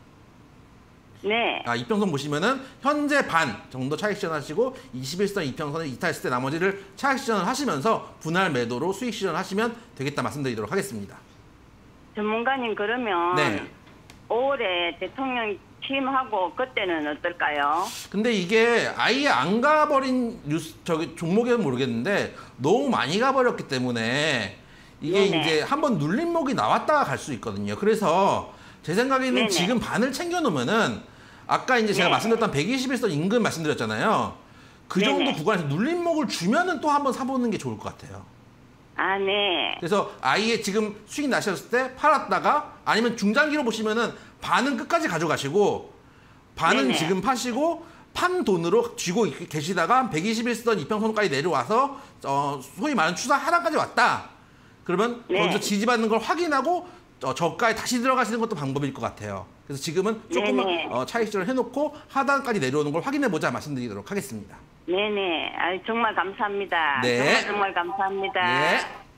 [SPEAKER 3] 네.
[SPEAKER 2] 아, 이평선 보시면은 현재 반 정도 차익 실현하시고 이십일 선 이평선을 이탈했을 때 나머지를 차익 실현을 하시면서 분할 매도로 수익 실현하시면 되겠다 말씀드리도록 하겠습니다.
[SPEAKER 3] 전문가님, 그러면
[SPEAKER 2] 네.
[SPEAKER 3] 오월에 대통령 취임하고 그때는 어떨까요?
[SPEAKER 2] 근데 이게 아예 안 가버린 뉴스 저기 종목에는 모르겠는데 너무 많이 가버렸기 때문에 이게
[SPEAKER 3] 네네.
[SPEAKER 2] 이제 한번 눌림목이 나왔다가 갈 수 있거든요. 그래서 제 생각에는
[SPEAKER 3] 네네.
[SPEAKER 2] 지금 반을 챙겨 놓으면은 아까 이제 제가
[SPEAKER 3] 네.
[SPEAKER 2] 말씀드렸던 백이십일 선 인근 말씀드렸잖아요. 그
[SPEAKER 3] 네네.
[SPEAKER 2] 정도 구간에서 눌림목을 주면은 또 한번 사보는 게 좋을 것 같아요.
[SPEAKER 3] 아, 네.
[SPEAKER 2] 그래서 아예 지금 수익 나셨을 때 팔았다가 아니면 중장기로 보시면은 반은 끝까지 가져가시고 반은
[SPEAKER 3] 네네.
[SPEAKER 2] 지금 파시고 판 돈으로 쥐고 계시다가 백이십일 선 이평선까지 내려와서 어, 소위 말하는 추사 하단까지 왔다. 그러면
[SPEAKER 3] 네.
[SPEAKER 2] 거기서 지지받는 걸 확인하고 어, 저가에 다시 들어가시는 것도 방법일 것 같아요. 그래서 지금은 조금
[SPEAKER 3] 네네.
[SPEAKER 2] 어, 차익 실현을 해놓고 하단까지 내려오는 걸 확인해보자 말씀드리도록 하겠습니다.
[SPEAKER 3] 네네. 아, 정말 감사합니다.
[SPEAKER 2] 네.
[SPEAKER 3] 정말 정말 감사합니다.
[SPEAKER 2] 네.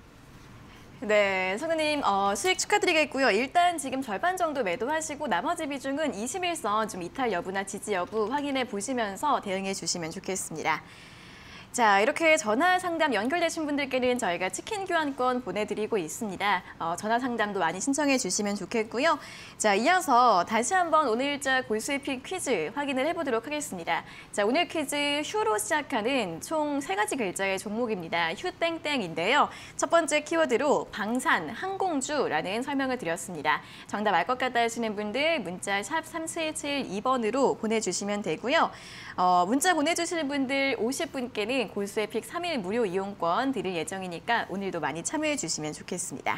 [SPEAKER 1] 네, 성우님 어, 수익 축하드리겠고요. 일단 지금 절반 정도 매도하시고 나머지 비중은 이십일선 좀 이탈 여부나 지지 여부 확인해 보시면서 대응해 주시면 좋겠습니다. 자, 이렇게 전화 상담 연결되신 분들께는 저희가 치킨 교환권 보내드리고 있습니다. 어, 전화 상담도 많이 신청해 주시면 좋겠고요. 자, 이어서 다시 한번 오늘자 골수익 퀴즈 확인을 해보도록 하겠습니다. 자, 오늘 퀴즈 휴로 시작하는 총 세 가지 글자의 종목입니다. 휴땡땡인데요. 첫 번째 키워드로 방산, 항공주라는 설명을 드렸습니다. 정답 알 것 같다 하시는 분들 문자 샵 삼칠칠이번으로 보내주시면 되고요. 어, 문자 보내주시는 분들 오십 분께는 골수에픽 삼 일 무료 이용권 드릴 예정이니까 오늘도 많이 참여해 주시면 좋겠습니다.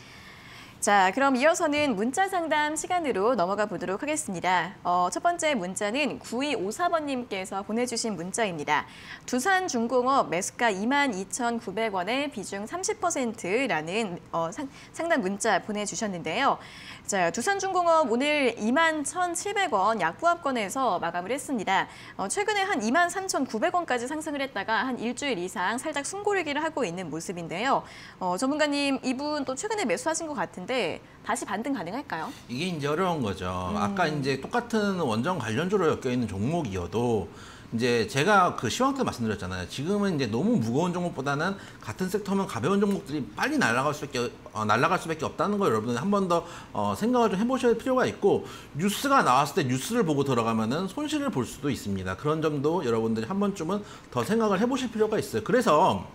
[SPEAKER 1] 자, 그럼 이어서는 문자 상담 시간으로 넘어가 보도록 하겠습니다. 어, 첫 번째 문자는 구이오사번님께서 보내주신 문자입니다. 두산중공업 매수가 이만 이천구백 원에 비중 삼십 퍼센트라는 어, 상, 상담 문자 보내주셨는데요. 자, 두산중공업 오늘 이만 천칠백 원 약보합권에서 마감을 했습니다. 어, 최근에 한 이만 삼천구백 원까지 상승을 했다가 한 일주일 이상 살짝 숨고르기를 하고 있는 모습인데요. 어, 전문가님, 이분 또 최근에 매수하신 것 같은데 다시 반등 가능할까요?
[SPEAKER 2] 이게 이제 어려운 거죠. 음. 아까 이제 똑같은 원전 관련주로 엮여 있는 종목이어도 이제 제가 그 시황 때 말씀드렸잖아요. 지금은 이제 너무 무거운 종목보다는 같은 섹터면 가벼운 종목들이 빨리 날아갈 수밖에 어, 날아갈 수밖에 없다는 걸 여러분들 한 번 더 어, 생각을 좀 해보셔야 필요가 있고 뉴스가 나왔을 때 뉴스를 보고 들어가면은 손실을 볼 수도 있습니다. 그런 점도 여러분들이 한 번쯤은 더 생각을 해보실 필요가 있어요. 그래서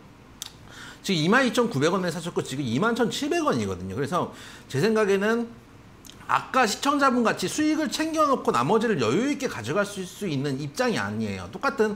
[SPEAKER 2] 지금 이만 이천구백 원에 사셨고 지금 이만 천칠백 원이거든요. 그래서 제 생각에는 아까 시청자분 같이 수익을 챙겨놓고 나머지를 여유 있게 가져갈 수 있는 입장이 아니에요. 똑같은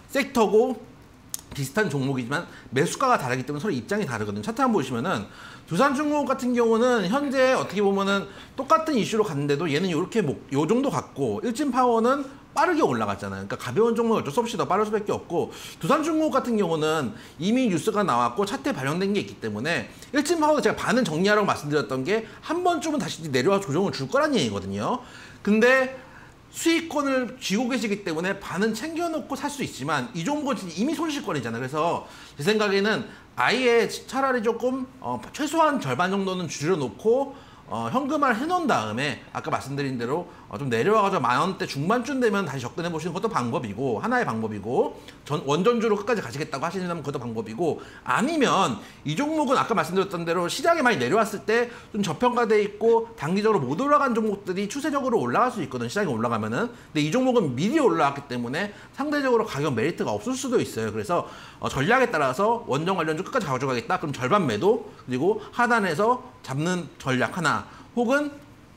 [SPEAKER 2] 섹터고 비슷한 종목이지만 매수가가 다르기 때문에 서로 입장이 다르거든요. 차트 한번 보시면은 두산중공업 같은 경우는 현재 어떻게 보면은 똑같은 이슈로 갔는데도 얘는 이렇게 요 정도 갔고 일진파워는 빠르게 올라갔잖아요. 그러니까 가벼운 종목은 어쩔 수 없이 더 빠를 수밖에 없고 두산중공업 같은 경우는 이미 뉴스가 나왔고 차트에 반영된 게 있기 때문에 일진파워도 제가 반은 정리하라고 말씀드렸던 게 한 번쯤은 다시 내려와 조정을 줄 거란 얘기거든요. 근데 수익권을 쥐고 계시기 때문에 반은 챙겨놓고 살 수 있지만 이 종목은 이미 손실권이잖아요. 그래서 제 생각에는 아예 차라리 조금 어, 최소한 절반 정도는 줄여놓고 어, 현금화를 해놓은 다음에 아까 말씀드린 대로 어, 좀 내려와가지고 만 원대 중반쯤 되면 다시 접근해 보시는 것도 방법이고 하나의 방법이고 전 원전주로 끝까지 가시겠다고 하시는 것도 방법이고 아니면 이 종목은 아까 말씀드렸던 대로 시장에 많이 내려왔을 때 좀 저평가돼 있고 단기적으로 못 올라간 종목들이 추세적으로 올라갈 수 있거든 시장이 올라가면은 근데 이 종목은 미리 올라왔기 때문에 상대적으로 가격 메리트가 없을 수도 있어요. 그래서 어, 전략에 따라서 원전 관련주 끝까지 가져가겠다 그럼 절반 매도 그리고 하단에서 잡는 전략 하나 혹은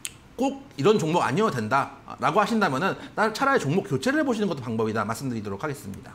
[SPEAKER 2] 꼭 이런 종목 아니어도 된다라고 하신다면은 차라리 종목 교체를 해보시는 것도 방법이다 말씀드리도록 하겠습니다.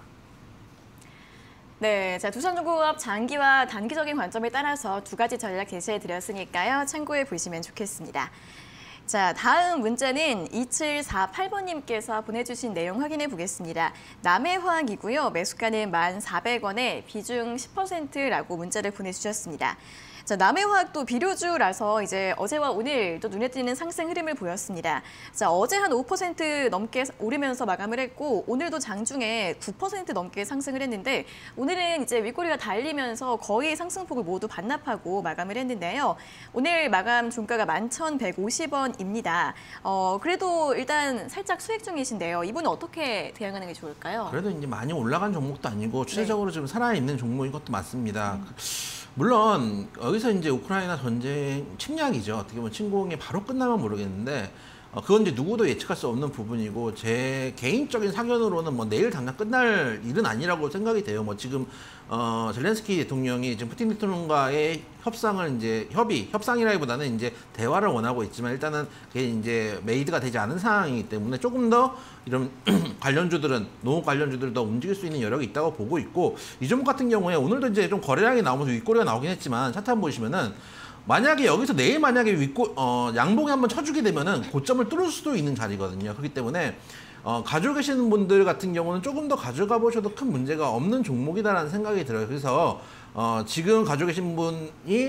[SPEAKER 1] 네, 자 두산중공업 장기와 단기적인 관점에 따라서 두 가지 전략 제시해 드렸으니까요. 참고해 보시면 좋겠습니다. 자, 다음 문자는 이칠사팔번님께서 보내주신 내용 확인해 보겠습니다. 남해화학이고요. 매수가는 만 사백 원에 비중 십 퍼센트라고 문자를 보내주셨습니다. 자, 남해화학도 비료주라서 이제 어제와 오늘 또 눈에 띄는 상승 흐름을 보였습니다. 자, 어제 한 오 퍼센트 넘게 오르면서 마감을 했고 오늘도 장중에 구 퍼센트 넘게 상승을 했는데 오늘은 이제 윗꼬리가 달리면서 거의 상승폭을 모두 반납하고 마감을 했는데요. 오늘 마감 종가가 만 천백오십 원입니다. 어, 그래도 일단 살짝 수익 중이신데요. 이분은 어떻게 대응하는 게 좋을까요?
[SPEAKER 2] 그래도 이제 많이 올라간 종목도 아니고 추세적으로 네. 지금 살아있는 종목인 것도 맞습니다.
[SPEAKER 1] 음.
[SPEAKER 2] 물론 여기서 이제 우크라이나 전쟁 침략이죠. 어떻게 보면 침공이 바로 끝나면 모르겠는데 어, 그건 이제 누구도 예측할 수 없는 부분이고 제 개인적인 사견으로는 뭐 내일 당장 끝날 일은 아니라고 생각이 돼요. 뭐 지금 어, 젤렌스키 대통령이 지금 푸틴 대통령과의 협상을 이제 협의, 협상이라기보다는 이제 대화를 원하고 있지만 일단은 그게 이제 메이드가 되지 않은 상황이기 때문에 조금 더 이런 관련주들은 농업 관련주들도 움직일 수 있는 여력이 있다고 보고 있고 이 종목 같은 경우에 오늘도 이제 좀 거래량이 나오면서 윗꼬리가 나오긴 했지만 차트 한번 보시면은 만약에 여기서 내일 만약에 윗고 어, 양봉이 한번 쳐주게 되면은 고점을 뚫을 수도 있는 자리거든요. 그렇기 때문에 어, 가지고 계시는 분들 같은 경우는 조금 더 가져가 보셔도 큰 문제가 없는 종목이다라는 생각이 들어요. 그래서 어, 지금 가지고 계신 분이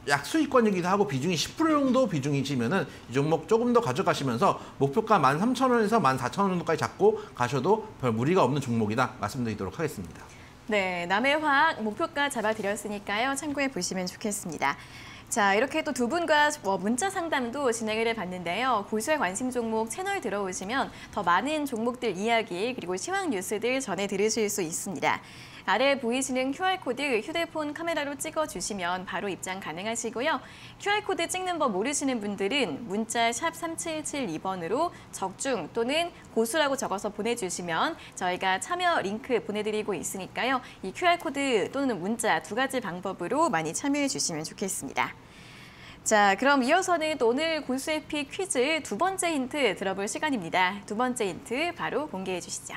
[SPEAKER 2] 약수익권이기도 하고 비중이 십 퍼센트 정도 비중이시면은 이 종목 조금 더 가져가시면서 목표가 만 삼천 원에서 만 사천 원 정도까지 잡고 가셔도 별 무리가 없는 종목이다 말씀드리도록 하겠습니다.
[SPEAKER 1] 네, 남해화학 목표가 잡아드렸으니까요. 참고해 보시면 좋겠습니다. 자, 이렇게 또 두 분과 문자 상담도 진행을 해봤는데요. 고수의 관심 종목 채널 들어오시면 더 많은 종목들 이야기 그리고 시황 뉴스들 전해 들으실 수 있습니다. 아래 보이시는 큐알코드 휴대폰 카메라로 찍어주시면 바로 입장 가능하시고요. 큐알코드 찍는 법 모르시는 분들은 문자 샵 삼칠칠이 번으로 적중 또는 고수라고 적어서 보내주시면 저희가 참여 링크 보내드리고 있으니까요. 이 큐알코드 또는 문자 두 가지 방법으로 많이 참여해 주시면 좋겠습니다. 자, 그럼 이어서는 또 오늘 고수의 픽 퀴즈 두 번째 힌트 들어볼 시간입니다. 두 번째 힌트 바로 공개해 주시죠.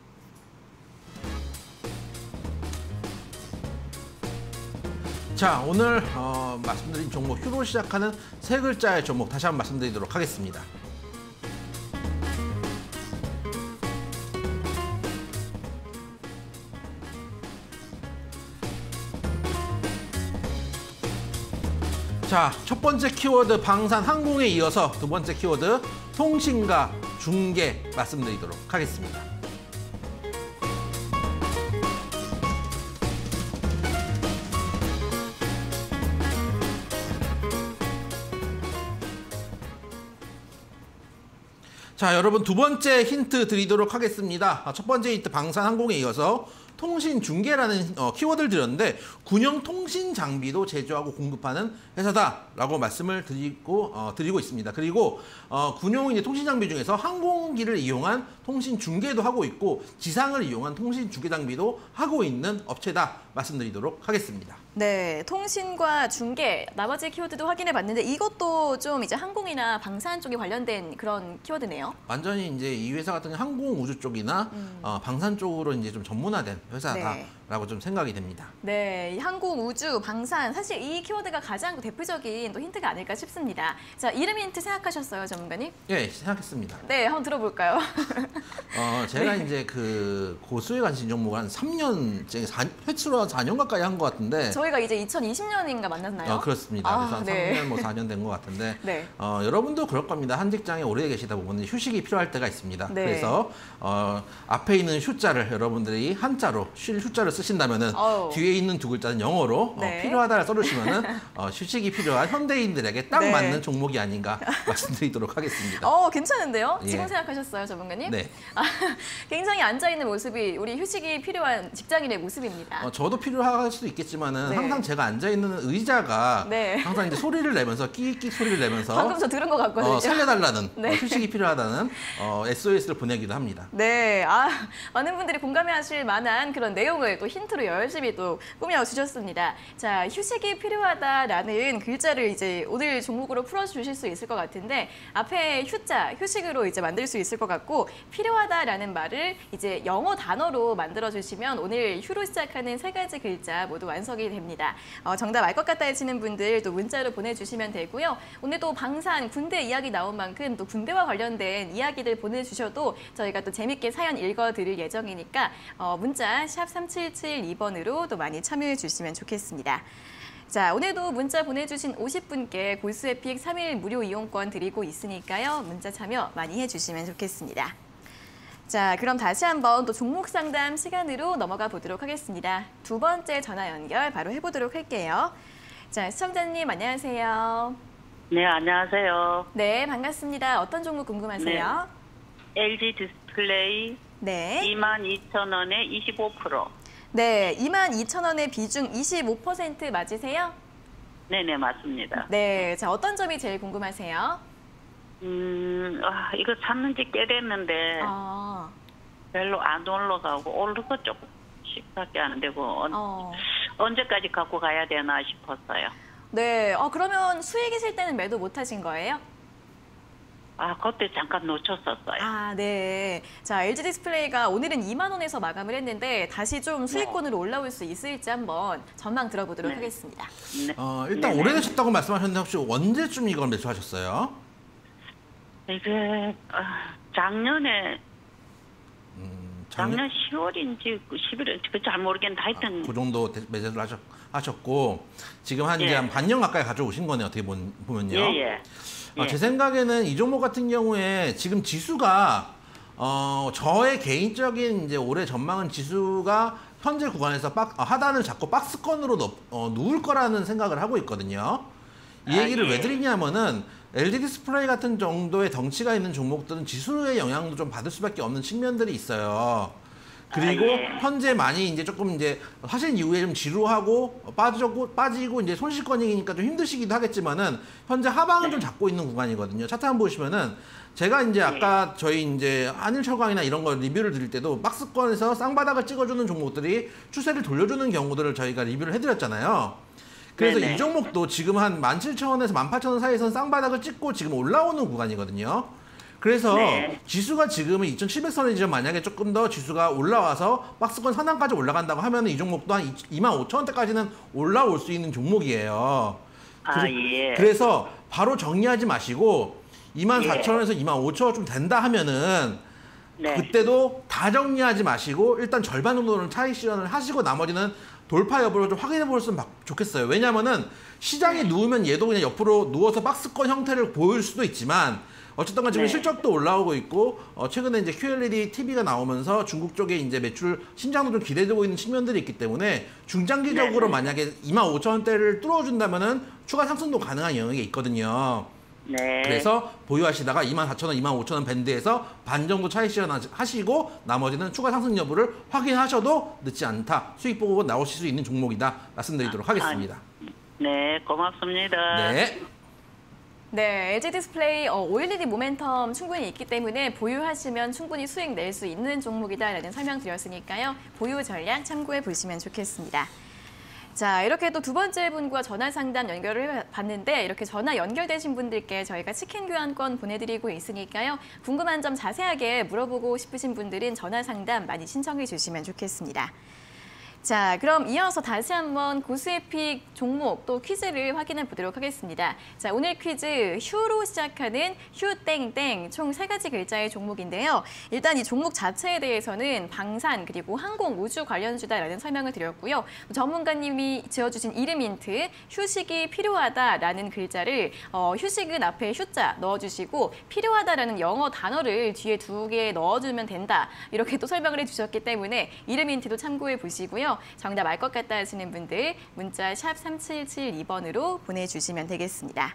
[SPEAKER 2] 자, 오늘 어, 말씀드린 종목 휴로 시작하는 세 글자의 종목 다시 한번 말씀드리도록 하겠습니다. 자, 첫 번째 키워드 방산항공에 이어서 두 번째 키워드 통신과 중계 말씀드리도록 하겠습니다. 자, 여러분 두 번째 힌트 드리도록 하겠습니다. 첫 번째 힌트 방산항공에 이어서 통신 중계라는 어, 키워드를 드렸는데 군용 통신 장비도 제조하고 공급하는 회사다라고 말씀을 드리고 어, 드리고 있습니다. 그리고 어, 군용 이제 통신 장비 중에서 항공기를 이용한 통신 중계도 하고 있고 지상을 이용한 통신 중계 장비도 하고 있는 업체다 말씀드리도록 하겠습니다.
[SPEAKER 1] 네, 통신과 중계, 나머지 키워드도 확인해 봤는데 이것도 좀 이제 항공이나 방산 쪽에 관련된 그런 키워드네요.
[SPEAKER 2] 완전히 이제 이 회사 같은 경우 항공 우주 쪽이나
[SPEAKER 1] 음.
[SPEAKER 2] 어, 방산 쪽으로 이제 좀 전문화된 회사다라고
[SPEAKER 1] 네.
[SPEAKER 2] 좀 생각이 됩니다.
[SPEAKER 1] 네, 이 항공, 우주, 방산 사실 이 키워드가 가장 대표적인 또 힌트가 아닐까 싶습니다. 자, 이름 힌트 생각하셨어요, 전문가님?
[SPEAKER 2] 예, 생각했습니다.
[SPEAKER 1] 네, 한번 들어볼까요?
[SPEAKER 2] 어, 제가
[SPEAKER 1] 네.
[SPEAKER 2] 이제 그 고수의 관심 종목 한 삼 년, 횟수로 한 사 년 가까이 한 것 같은데.
[SPEAKER 1] 저희가 이제 이천이십 년인가 만났나요?
[SPEAKER 2] 어, 그렇습니다.
[SPEAKER 1] 아,
[SPEAKER 2] 그래서 한
[SPEAKER 1] 네.
[SPEAKER 2] 삼 년, 뭐 사 년 된 것 같은데.
[SPEAKER 1] 네.
[SPEAKER 2] 어, 여러분도 그럴 겁니다. 한 직장에 오래 계시다 보면 휴식이 필요할 때가 있습니다.
[SPEAKER 1] 네.
[SPEAKER 2] 그래서 어, 앞에 있는 휴자를 여러분들이 한자로 쉴 휴자를 쓰신다면은
[SPEAKER 1] 어우.
[SPEAKER 2] 뒤에 있는 두 글자는 영어로
[SPEAKER 1] 네.
[SPEAKER 2] 어, 필요하다를 써주시면은 어, 휴식이 필요한 현대인들에게 딱
[SPEAKER 1] 네.
[SPEAKER 2] 맞는 종목이 아닌가 말씀드리도록 하겠습니다.
[SPEAKER 1] 어, 괜찮은데요?
[SPEAKER 2] 예.
[SPEAKER 1] 지금 생각하셨어요, 전문가님?
[SPEAKER 2] 네.
[SPEAKER 1] 아, 굉장히 앉아있는 모습이 우리 휴식이 필요한 직장인의 모습입니다.
[SPEAKER 2] 어, 저도 필요할 수도 있겠지만은
[SPEAKER 1] 네.
[SPEAKER 2] 항상 제가 앉아 있는 의자가
[SPEAKER 1] 네.
[SPEAKER 2] 항상 이제 소리를 내면서 끼익끼익 소리를 내면서
[SPEAKER 1] 방금 저 들은 것 같거든요.
[SPEAKER 2] 어, 살려달라는
[SPEAKER 1] 네.
[SPEAKER 2] 어, 휴식이 필요하다는 어, 에스오에스를 보내기도 합니다.
[SPEAKER 1] 네, 아, 많은 분들이 공감하실 만한 그런 내용을 또 힌트로 열심히 또 꾸며 주셨습니다. 자, 휴식이 필요하다라는 글자를 이제 오늘 종목으로 풀어주실 수 있을 것 같은데 앞에 휴자, 휴식으로 이제 만들 수 있을 것 같고 필요하다라는 말을 이제 영어 단어로 만들어주시면 오늘 휴로 시작하는 세 가지 글자 모두 완성이 됩니다. 어, 정답 알 것 같다 하시는 분들 또 문자로 보내주시면 되고요. 오늘 또 방산, 군대 이야기 나온 만큼 또 군대와 관련된 이야기들 보내주셔도 저희가 또 재밌게 사연 읽어드릴 예정이니까 어, 문자 샵 삼칠칠이 번으로 또 많이 참여해 주시면 좋겠습니다. 자, 오늘도 문자 보내주신 오십 분께 고수의 픽 삼 일 무료 이용권 드리고 있으니까요. 문자 참여 많이 해주시면 좋겠습니다. 자, 그럼 다시 한번 또 종목 상담 시간으로 넘어가 보도록 하겠습니다. 두 번째 전화 연결 바로 해보도록 할게요. 자, 시청자님 안녕하세요.
[SPEAKER 3] 네, 안녕하세요.
[SPEAKER 1] 네, 반갑습니다. 어떤 종목 궁금하세요?
[SPEAKER 3] 엘지 디스플레이
[SPEAKER 1] 네.
[SPEAKER 3] 이만 이천 원에 이십오 퍼센트.
[SPEAKER 1] 네, 이만 이천 원의 비중 이십오 퍼센트 맞으세요?
[SPEAKER 3] 네네, 맞습니다.
[SPEAKER 1] 네, 자, 어떤 점이 제일 궁금하세요?
[SPEAKER 3] 음, 아, 이거 샀는지 꽤 됐는데
[SPEAKER 1] 아,
[SPEAKER 3] 별로 안 올라가고 오른 거 조금씩밖에 안 되고 언,
[SPEAKER 1] 어.
[SPEAKER 3] 언제까지 갖고 가야 되나 싶었어요.
[SPEAKER 1] 네, 어, 그러면 수익이실 때는 매도 못 하신 거예요?
[SPEAKER 3] 아, 그때 잠깐 놓쳤었어요.
[SPEAKER 1] 아, 네. 자, 엘지 디스플레이가 오늘은 이만 원에서 마감을 했는데 다시 좀 수익권으로 올라올 수 있을지 한번 전망 들어보도록
[SPEAKER 3] 네.
[SPEAKER 1] 하겠습니다.
[SPEAKER 3] 네.
[SPEAKER 2] 어, 일단
[SPEAKER 3] 네네.
[SPEAKER 2] 오래되셨다고 말씀하셨는데 혹시 언제쯤 이걸 매수하셨어요?
[SPEAKER 3] 이게 아, 작년에
[SPEAKER 2] 음,
[SPEAKER 3] 작년 시월인지 십일인지 그 잘 모르겠는데 하여튼
[SPEAKER 2] 아, 그 정도 대- 매수를 하셨, 하셨고 지금 한 이제
[SPEAKER 3] 예.
[SPEAKER 2] 한 반년 가까이 가져오신 거네요. 어떻게 본- 보면요.
[SPEAKER 3] 예예.
[SPEAKER 2] 어,
[SPEAKER 3] 예.
[SPEAKER 2] 제 생각에는 이 종목 같은 경우에 지금 지수가 어, 저의 개인적인 이제 올해 전망은 지수가 현재 구간에서 박, 어, 하단을 잡고 박스권으로 넣, 어, 누울 거라는 생각을 하고 있거든요. 이
[SPEAKER 3] 아,
[SPEAKER 2] 얘기를
[SPEAKER 3] 예.
[SPEAKER 2] 왜 드리냐면은 엘지 디스플레이 같은 정도의 덩치가 있는 종목들은 지수의 영향도 좀 받을 수밖에 없는 측면들이 있어요. 그리고
[SPEAKER 3] 아, 예.
[SPEAKER 2] 현재 많이 이제 조금 이제 하신 이후에 좀 지루하고 빠지고 빠지고 이제 손실권이니까 좀 힘드시기도 하겠지만은 현재 하방은
[SPEAKER 3] 네.
[SPEAKER 2] 좀 잡고 있는 구간이거든요. 차트 한번 보시면은 제가 이제 아까 저희 이제 한일철강이나 이런 거 리뷰를 드릴 때도 박스권에서 쌍바닥을 찍어주는 종목들이 추세를 돌려주는 경우들을 저희가 리뷰를 해드렸잖아요. 그래서
[SPEAKER 3] 네네.
[SPEAKER 2] 이 종목도 지금 한 만 칠천 원에서 만 팔천 원 사이에서 쌍바닥을 찍고 지금 올라오는 구간이거든요. 그래서
[SPEAKER 3] 네.
[SPEAKER 2] 지수가 지금은 이천칠백 선에 이제 만약에 조금 더 지수가 올라와서 박스권 상단까지 올라간다고 하면 이 종목도 한 이만 오천 원대까지는 올라올 수 있는 종목이에요.
[SPEAKER 3] 아
[SPEAKER 2] 그래서,
[SPEAKER 3] 예.
[SPEAKER 2] 그래서 바로 정리하지 마시고 이만 사천
[SPEAKER 3] 예.
[SPEAKER 2] 원에서 이만 오천 원 좀 된다 하면은
[SPEAKER 3] 네.
[SPEAKER 2] 그때도 다 정리하지 마시고 일단 절반 정도는 차익 실현을 하시고 나머지는 돌파 여부를 좀 확인해 보셨으면 좋겠어요. 왜냐면은 시장이
[SPEAKER 3] 네.
[SPEAKER 2] 누우면 얘도 그냥 옆으로 누워서 박스권 형태를 보일 수도 있지만 어쨌든 간 지금
[SPEAKER 3] 네.
[SPEAKER 2] 실적도 올라오고 있고 어, 최근에 이제 큐엘이디 티비가 나오면서 중국 쪽에 이제 매출 신장도 좀 기대되고 있는 측면들이 있기 때문에 중장기적으로
[SPEAKER 3] 네.
[SPEAKER 2] 만약에 이만 오천 원대를 뚫어준다면은 추가 상승도 가능한 영역이 있거든요.
[SPEAKER 3] 네.
[SPEAKER 2] 그래서 보유하시다가 이만 사천 원, 이만 오천 원 밴드에서 반 정도 차익 실현하시고 나머지는 추가 상승 여부를 확인하셔도 늦지 않다. 수익 보고 나오실 수 있는 종목이다. 말씀드리도록 하겠습니다.
[SPEAKER 3] 네, 고맙습니다.
[SPEAKER 2] 네.
[SPEAKER 1] 네, 엘지 디스플레이 어, 오엘이디 모멘텀 충분히 있기 때문에 보유하시면 충분히 수익 낼 수 있는 종목이다라는 설명 드렸으니까요. 보유 전략 참고해 보시면 좋겠습니다. 자, 이렇게 또 두 번째 분과 전화 상담 연결을 봤는데 이렇게 전화 연결되신 분들께 저희가 치킨 교환권 보내드리고 있으니까요. 궁금한 점 자세하게 물어보고 싶으신 분들은 전화 상담 많이 신청해 주시면 좋겠습니다. 자, 그럼 이어서 다시 한번 고수의 픽 종목 또 퀴즈를 확인해 보도록 하겠습니다. 자, 오늘 퀴즈 휴로 시작하는 휴땡땡 총 세 가지 글자의 종목인데요. 일단 이 종목 자체에 대해서는 방산 그리고 항공 우주 관련주다라는 설명을 드렸고요. 전문가님이 지어주신 이름 힌트 휴식이 필요하다라는 글자를 어, 휴식은 앞에 휴자 넣어주시고 필요하다라는 영어 단어를 뒤에 두 개 넣어주면 된다. 이렇게 또 설명을 해주셨기 때문에 이름 힌트도 참고해 보시고요. 정답 알 것 같다 하시는 분들 문자 샵 삼칠칠이 번으로 보내주시면 되겠습니다.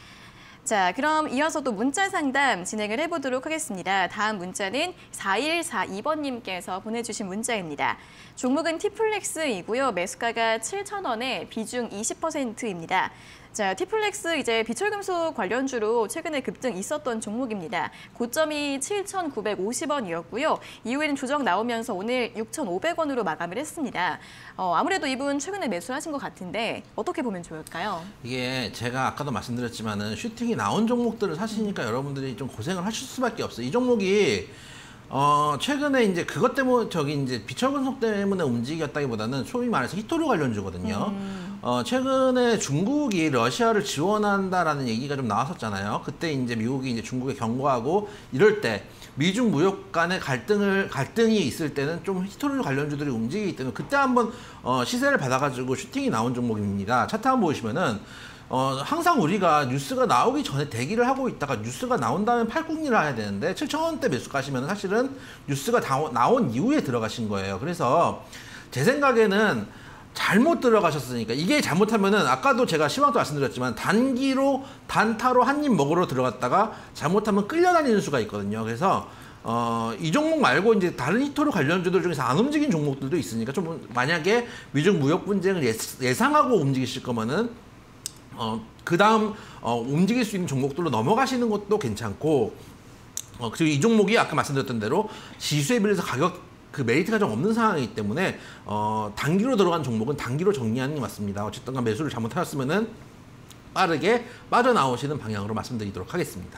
[SPEAKER 1] 자, 그럼 이어서 또 문자 상담 진행을 해보도록 하겠습니다. 다음 문자는 사일사이 번님께서 보내주신 문자입니다. 종목은 티플렉스이고요. 매수가가 칠천 원에 비중 이십 퍼센트입니다. 자, 티플렉스 이제 비철금속 관련주로 최근에 급등 있었던 종목입니다. 고점이 칠천구백오십 원이었고요. 이후에는 조정 나오면서 오늘 육천오백 원으로 마감을 했습니다. 어, 아무래도 이분 최근에 매수하신 것 같은데 어떻게 보면 좋을까요?
[SPEAKER 2] 이게 제가 아까도 말씀드렸지만은 슈팅이 나온 종목들을 사시니까 여러분들이 좀 고생을 하실 수밖에 없어요. 이 종목이 어 최근에 이제 그것 때문에 저기 이제 비철금속 때문에 움직였다기보다는 소위 말해서 히토류 관련주거든요.
[SPEAKER 1] 음.
[SPEAKER 2] 어 최근에 중국이 러시아를 지원한다라는 얘기가 좀 나왔었잖아요. 그때 이제 미국이 이제 중국에 경고하고 이럴 때 미중 무역 간의 갈등을 갈등이 있을 때는 좀 히토류 관련주들이 움직이기 때문에 그때 한번 어 시세를 받아가지고 슈팅이 나온 종목입니다. 차트 한번 보시면은. 어, 항상 우리가 뉴스가 나오기 전에 대기를 하고 있다가 뉴스가 나온 다음에 팔꿈리를 해야 되는데 칠천 원대 매수 가시면 사실은 뉴스가 나온, 나온 이후에 들어가신 거예요. 그래서 제 생각에는 잘못 들어가셨으니까 이게 잘못하면은 아까도 제가 시황도 말씀드렸지만 단기로 단타로 한 입 먹으러 들어갔다가 잘못하면 끌려다니는 수가 있거든요. 그래서 어, 이 종목 말고 이제 다른 히토류 관련주들 중에서 안 움직인 종목들도 있으니까 좀 만약에 미중 무역 분쟁을 예상하고 움직이실 거면은 어, 그 다음, 어, 움직일 수 있는 종목들로 넘어가시는 것도 괜찮고, 어, 그리고 이 종목이 아까 말씀드렸던 대로 지수에 비해서 가격, 그 메리트가 좀 없는 상황이기 때문에, 어, 단기로 들어간 종목은 단기로 정리하는 게 맞습니다. 어쨌든 간 매수를 잘못하셨으면은 빠르게 빠져나오시는 방향으로 말씀드리도록 하겠습니다.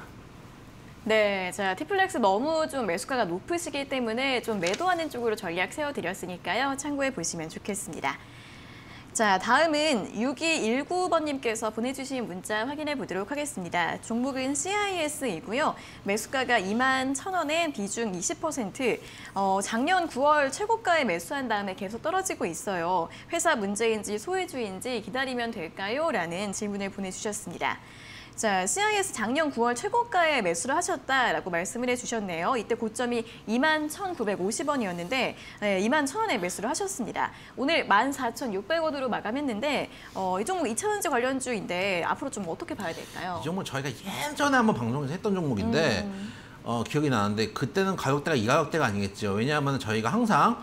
[SPEAKER 1] 네, 자, 티플렉스 너무 좀 매수가가 높으시기 때문에 좀 매도하는 쪽으로 전략 세워드렸으니까요. 참고해 보시면 좋겠습니다. 자, 다음은 육이일구 번님께서 보내주신 문자 확인해 보도록 하겠습니다. 종목은 씨아이에스이고요. 매수가가 이만 천 원에 비중 이십 퍼센트. 어, 작년 구월 최고가에 매수한 다음에 계속 떨어지고 있어요. 회사 문제인지 소외주인지 기다리면 될까요? 라는 질문을 보내주셨습니다. 자, 씨아이에스 작년 구월 최고가에 매수를 하셨다라고 말씀을 해주셨네요. 이때 고점이 이만 천구백오십 원이었는데 네, 이만 천 원에 매수를 하셨습니다. 오늘 만 사천육백 원으로 마감했는데 어, 이 종목 이차전지 관련주인데 앞으로 좀 어떻게 봐야 될까요?
[SPEAKER 2] 이 종목 저희가 예전에 한번 방송에서 했던 종목인데
[SPEAKER 1] 음.
[SPEAKER 2] 어, 기억이 나는데 그때는 가격대가 이 가격대가 아니겠죠. 왜냐하면 저희가 항상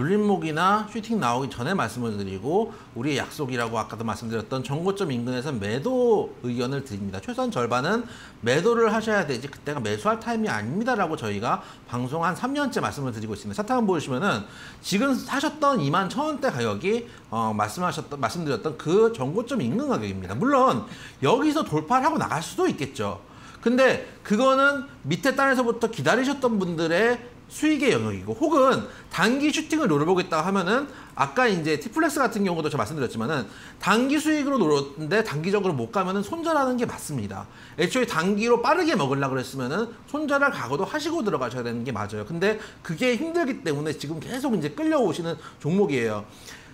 [SPEAKER 2] 눌림목이나 슈팅 나오기 전에 말씀을 드리고 우리의 약속이라고 아까도 말씀드렸던 정고점 인근에서 매도 의견을 드립니다. 최소한 절반은 매도를 하셔야 되지 그때가 매수할 타임이 아닙니다라고 저희가 방송 한 삼 년째 말씀을 드리고 있습니다. 차트 한번 보시면은 지금 사셨던 이만 천 원대 가격이 어, 말씀하셨던 말씀드렸던 그 정고점 인근 가격입니다. 물론 여기서 돌파를 하고 나갈 수도 있겠죠. 근데 그거는 밑에 단에서부터 기다리셨던 분들의 수익의 영역이고 혹은 단기 슈팅을 노려보겠다 하면은 아까 이제 티플렉스 같은 경우도 제가 말씀드렸지만은 단기 수익으로 노렸는데 단기적으로 못 가면은 손절하는 게 맞습니다. 애초에 단기로 빠르게 먹으려고 그랬으면은 손절할 각오도 하시고 들어가셔야 되는 게 맞아요. 근데 그게 힘들기 때문에 지금 계속 이제 끌려오시는 종목이에요.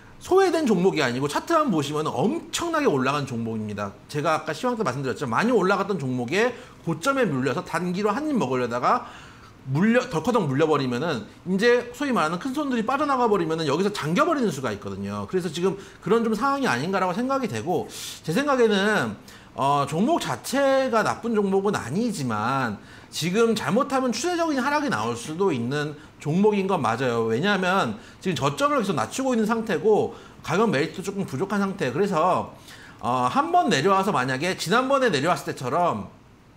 [SPEAKER 2] 소외된 종목이 아니고 차트만 보시면 엄청나게 올라간 종목입니다. 제가 아까 시황 때 말씀드렸죠. 많이 올라갔던 종목에 고점에 물려서 단기로 한 입 먹으려다가 물려 덜커덕 물려버리면은 이제 소위 말하는 큰 손들이 빠져나가 버리면은 여기서 잠겨버리는 수가 있거든요. 그래서 지금 그런 좀 상황이 아닌가라고 생각이 되고 제 생각에는 어, 종목 자체가 나쁜 종목은 아니지만 지금 잘못하면 추세적인 하락이 나올 수도 있는 종목인 건 맞아요. 왜냐하면 지금 저점을 계속 낮추고 있는 상태고 가격 메리트도 조금 부족한 상태. 그래서 어, 한 번 내려와서 만약에 지난번에 내려왔을 때처럼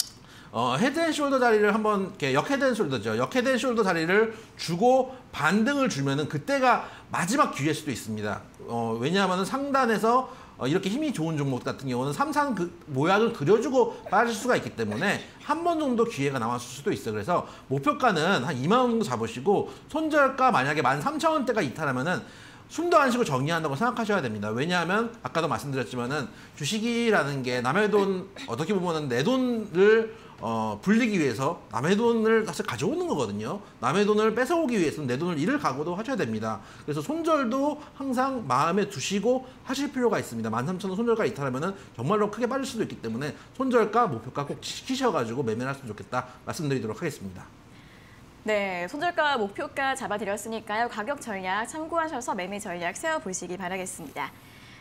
[SPEAKER 2] 어, 헤드앤숄더 자리를 한번 이렇게 역헤드앤숄더죠. 역헤드앤숄더 자리를 주고 반등을 주면은 그때가 마지막 기회일 수도 있습니다. 어, 왜냐하면 상단에서 어, 이렇게 힘이 좋은 종목 같은 경우는 삼삼 그 모양을 그려주고 빠질 수가 있기 때문에 한 번 정도 기회가 나왔을 수도 있어요. 그래서 목표가는 한 이만 원 정도 잡으시고 손절가 만약에 만 삼천 원대가 이탈하면은 숨도 안 쉬고 정리한다고 생각하셔야 됩니다. 왜냐하면 아까도 말씀드렸지만은 주식이라는 게 남의 돈 어떻게 보면은 내 돈을 어, 불리기 위해서 남의 돈을 사실 가져오는 거거든요. 남의 돈을 뺏어오기 위해서는 내 돈을 잃을 각오도 하셔야 됩니다. 그래서 손절도 항상 마음에 두시고 하실 필요가 있습니다. 만 삼천 원 손절가 이탈하면은 정말로 크게 빠질 수도 있기 때문에 손절가, 목표가 꼭 지키셔가지고 매매를 하시면 좋겠다 말씀드리도록 하겠습니다.
[SPEAKER 1] 네, 손절가, 목표가 잡아드렸으니까요. 가격 전략 참고하셔서 매매 전략 세워보시기 바라겠습니다.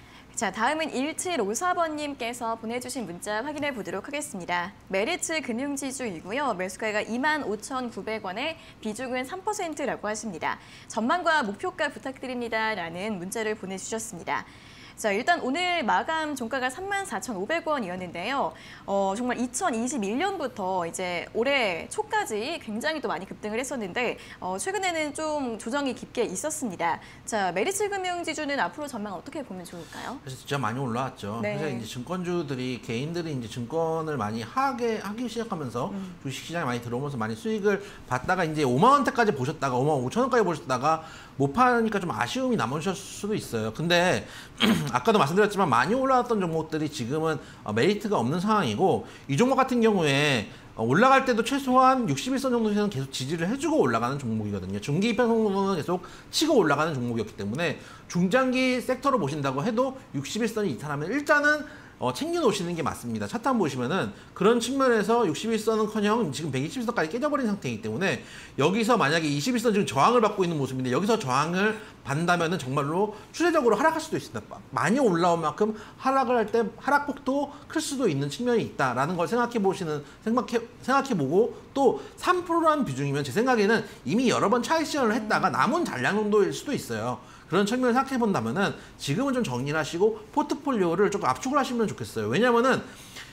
[SPEAKER 1] 자, 다음은 일칠오사 번님께서 보내주신 문자 확인해 보도록 하겠습니다. 메리츠 금융지주이고요. 매수가가 이만 오천구백 원에 비중은 삼 퍼센트라고 하십니다. 전망과 목표가 부탁드립니다. 라는 문자를 보내주셨습니다. 자, 일단 오늘 마감 종가가 삼만 사천오백 원이었는데요. 어, 정말 이천이십일 년부터 이제 올해 초까지 굉장히 또 많이 급등을 했었는데 어, 최근에는 좀 조정이 깊게 있었습니다. 자, 메리츠 금융지주는 앞으로 전망 어떻게 보면 좋을까요?
[SPEAKER 2] 그래서 진짜 많이 올라왔죠.
[SPEAKER 1] 네.
[SPEAKER 2] 그래서 이제 증권주들이 개인들이 이제 증권을 많이 하게 하기 시작하면서
[SPEAKER 1] 음.
[SPEAKER 2] 주식시장에 많이 들어오면서 많이 수익을 받다가 이제 오만 원대까지 보셨다가 오만 오천 원까지 보셨다가 못 파니까 좀 아쉬움이 남으셨을 수도 있어요. 근데 아까도 말씀드렸지만 많이 올라왔던 종목들이 지금은 메리트가 없는 상황이고 이 종목 같은 경우에 올라갈 때도 최소한 육십일 선 정도에서는 계속 지지를 해주고 올라가는 종목이거든요. 중기 이평선은 계속 치고 올라가는 종목이었기 때문에 중장기 섹터로 보신다고 해도 육십일 선이 이탈하면 일단은 어, 챙겨놓으시는 게 맞습니다. 차트 한번 보시면은 그런 측면에서 육십일 선은커녕 지금 백이십일 선까지 깨져버린 상태이기 때문에 여기서 만약에 이십일 선 지금 저항을 받고 있는 모습인데 여기서 저항을 받는다면은 정말로 추세적으로 하락할 수도 있습니다. 많이 올라온 만큼 하락을 할 때 하락폭도 클 수도 있는 측면이 있다라는 걸 생각해 보시는 생각해 생각해 보고 또 삼 퍼센트라는 비중이면 제 생각에는 이미 여러 번 차익 실현을 했다가 남은 잔량 정도일 수도 있어요. 그런 측면을 생각해 본다면은 지금은 좀 정리를 하시고 포트폴리오를 조금 압축을 하시면 좋겠어요. 왜냐면은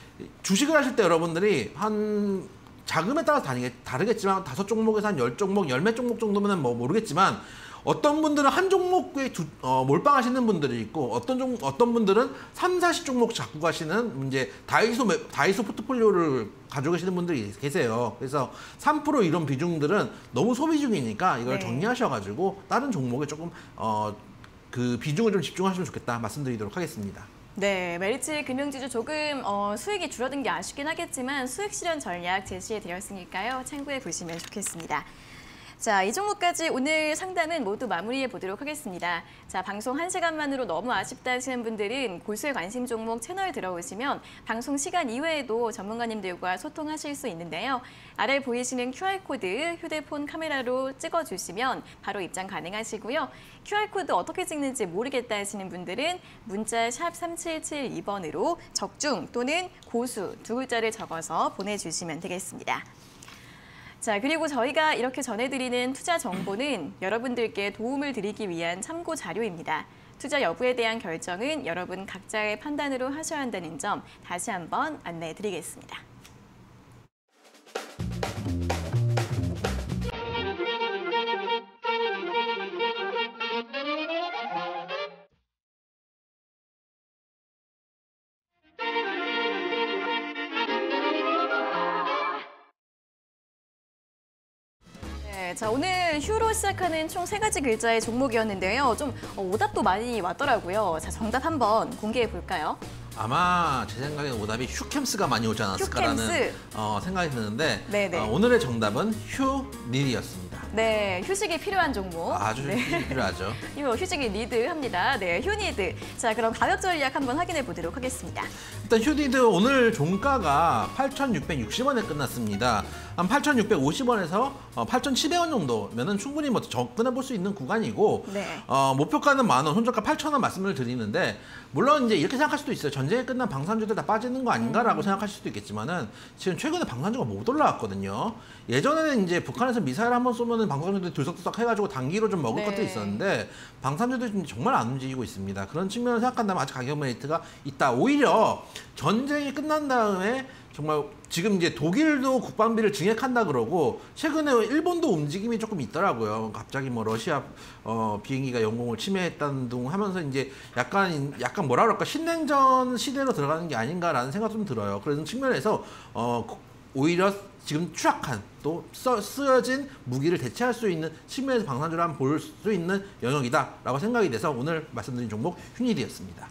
[SPEAKER 2] 주식을 하실 때 여러분들이 한 자금에 따라서 다르겠지만 다섯 종목에서 한 열 종목, 열 몇 종목 정도면은 뭐 모르겠지만 어떤 분들은 한 종목에 두, 어, 몰빵하시는 분들이 있고 어떤 종, 어떤 분들은 삼, 사십 종목 잡고 가시는 이제 다이소 다이소 포트폴리오를 가지고 계시는 분들이 계세요. 그래서 삼 퍼센트 이런 비중들은 너무 소비 중이니까 이걸
[SPEAKER 1] 네.
[SPEAKER 2] 정리하셔가지고 다른 종목에 조금 어, 그 비중을 좀 집중하시면 좋겠다 말씀드리도록 하겠습니다.
[SPEAKER 1] 네, 메리츠 금융지주 조금 어, 수익이 줄어든 게 아쉽긴 하겠지만 수익 실현 전략 제시해 드렸으니까요. 참고해 보시면 좋겠습니다. 자, 이 종목까지 오늘 상담은 모두 마무리해 보도록 하겠습니다. 자, 방송 한 시간만으로 너무 아쉽다 하시는 분들은 고수의 관심 종목 채널 들어오시면 방송 시간 이외에도 전문가님들과 소통하실 수 있는데요. 아래 보이시는 큐알코드 휴대폰 카메라로 찍어주시면 바로 입장 가능하시고요. 큐알코드 어떻게 찍는지 모르겠다 하시는 분들은 문자 샵 삼칠칠이 번으로 적중 또는 고수 두 글자를 적어서 보내주시면 되겠습니다. 자, 그리고 저희가 이렇게 전해드리는 투자 정보는 여러분들께 도움을 드리기 위한 참고 자료입니다. 투자 여부에 대한 결정은 여러분 각자의 판단으로 하셔야 한다는 점 다시 한번 안내해 드리겠습니다. 네, 자, 오늘 휴로 시작하는 총 세 가지 글자의 종목이었는데요. 좀 어, 오답도 많이 왔더라고요. 자, 정답 한번 공개해 볼까요?
[SPEAKER 2] 아마 제 생각에 오답이 휴캠스가 많이 오지 않았을까라는
[SPEAKER 1] 휴캠스.
[SPEAKER 2] 어, 생각이 드는데
[SPEAKER 1] 네네.
[SPEAKER 2] 어, 오늘의 정답은 휴닐이었습니다.
[SPEAKER 1] 네, 휴식이 필요한 종목.
[SPEAKER 2] 아주
[SPEAKER 1] 네.
[SPEAKER 2] 휴식이 필요하죠.
[SPEAKER 1] 이거 휴식이 니드합니다. 네, 휴니드. 자, 그럼 가격 전략 한번 확인해 보도록 하겠습니다.
[SPEAKER 2] 일단 휴니드 오늘 종가가 팔천육백육십 원에 끝났습니다. 한 팔천육백오십 원에서 팔천칠백 원 정도면은 충분히 뭐 접근해 볼 수 있는 구간이고
[SPEAKER 1] 네.
[SPEAKER 2] 어, 목표가는 만 원, 손절가 팔천 원 말씀을 드리는데 물론 이제 이렇게 생각할 수도 있어요. 전쟁이 끝난 방산주들 다 빠지는 거 아닌가라고 음. 생각하실 수도 있겠지만은 지금 최근에 방산주가 못 올라왔거든요. 예전에는 이제 북한에서 미사일 한번 쏘면은 방산주들이 들썩들썩 해가지고 단기로 좀 먹을
[SPEAKER 1] 네.
[SPEAKER 2] 것도 있었는데 방산주들이 정말 안 움직이고 있습니다. 그런 측면을 생각한다면 아직 가격 메리트가 있다. 오히려 전쟁이 끝난 다음에 정말 지금 이제 독일도 국방비를 증액한다 그러고 최근에 일본도 움직임이 조금 있더라고요. 갑자기 뭐 러시아 어, 비행기가 영공을 침해했다는 등 하면서 이제 약간 약간 뭐라 그럴까 신냉전 시대로 들어가는 게 아닌가라는 생각 좀 들어요. 그런 측면에서 어, 오히려 지금 추락한 또 써, 쓰여진 무기를 대체할 수 있는 측면에서 방산주를 한번 볼 수 있는 영역이다라고 생각이 돼서 오늘 말씀드린 종목 휴니드였습니다.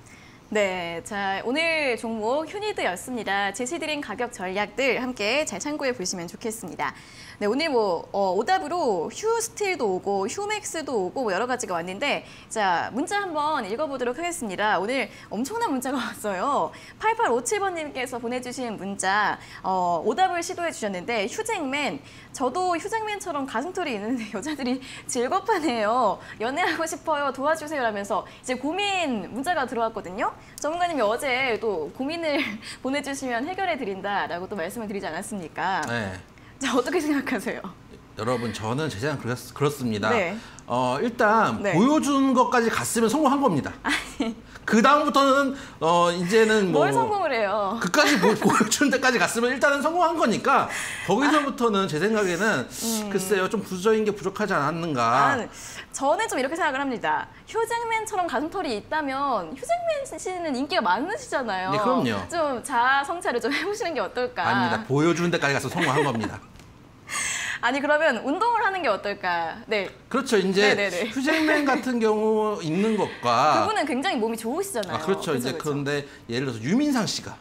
[SPEAKER 1] 네, 자, 오늘 종목 휴니드였습니다. 제시드린 가격 전략들 함께 잘 참고해 보시면 좋겠습니다. 네, 오늘 뭐 어, 오답으로 휴스틸도 오고 휴맥스도 오고 뭐 여러 가지가 왔는데 자, 문자 한번 읽어보도록 하겠습니다. 오늘 엄청난 문자가 왔어요. 팔팔오칠 번님께서 보내주신 문자 어, 오답을 시도해 주셨는데 휴잭맨, 저도 휴잭맨처럼 가슴털이 있는데 여자들이 즐겁하네요. 연애하고 싶어요. 도와주세요 라면서 이제 고민 문자가 들어왔거든요. 전문가님이 어제 또 고민을 보내주시면 해결해 드린다라고 또 말씀을 드리지 않았습니까?
[SPEAKER 2] 네.
[SPEAKER 1] 자, 어떻게 생각하세요?
[SPEAKER 2] 여러분 저는 제 생각 그렇, 그렇습니다.
[SPEAKER 1] 네.
[SPEAKER 2] 어, 일단
[SPEAKER 1] 네.
[SPEAKER 2] 보여준 것까지 갔으면 성공한 겁니다. 그 다음부터는 어, 이제는 뭐
[SPEAKER 1] 뭘 성공을 해요?
[SPEAKER 2] 그까지 보, 보여준 데까지 갔으면 일단은 성공한 거니까 거기서부터는 제 생각에는 음. 글쎄요 좀 부수적인 게 부족하지 않았는가.
[SPEAKER 1] 아, 저는 좀 이렇게 생각을 합니다. 휴잭맨처럼 가슴털이 있다면 휴잭맨 씨는 인기가 많으시잖아요.
[SPEAKER 2] 네, 그럼요.
[SPEAKER 1] 좀 자아 성찰을 좀 해보시는 게 어떨까?
[SPEAKER 2] 아닙니다. 보여주는 데까지 가서 성공한 겁니다.
[SPEAKER 1] 아니 그러면 운동을 하는 게 어떨까? 네.
[SPEAKER 2] 그렇죠. 이제
[SPEAKER 1] 네네네.
[SPEAKER 2] 휴잭맨 같은 경우 있는 것과
[SPEAKER 1] 그분은 굉장히 몸이 좋으시잖아요.
[SPEAKER 2] 아, 그렇죠.
[SPEAKER 1] 그쵸,
[SPEAKER 2] 이제
[SPEAKER 1] 그쵸.
[SPEAKER 2] 그런데 예를 들어서 유민상 씨가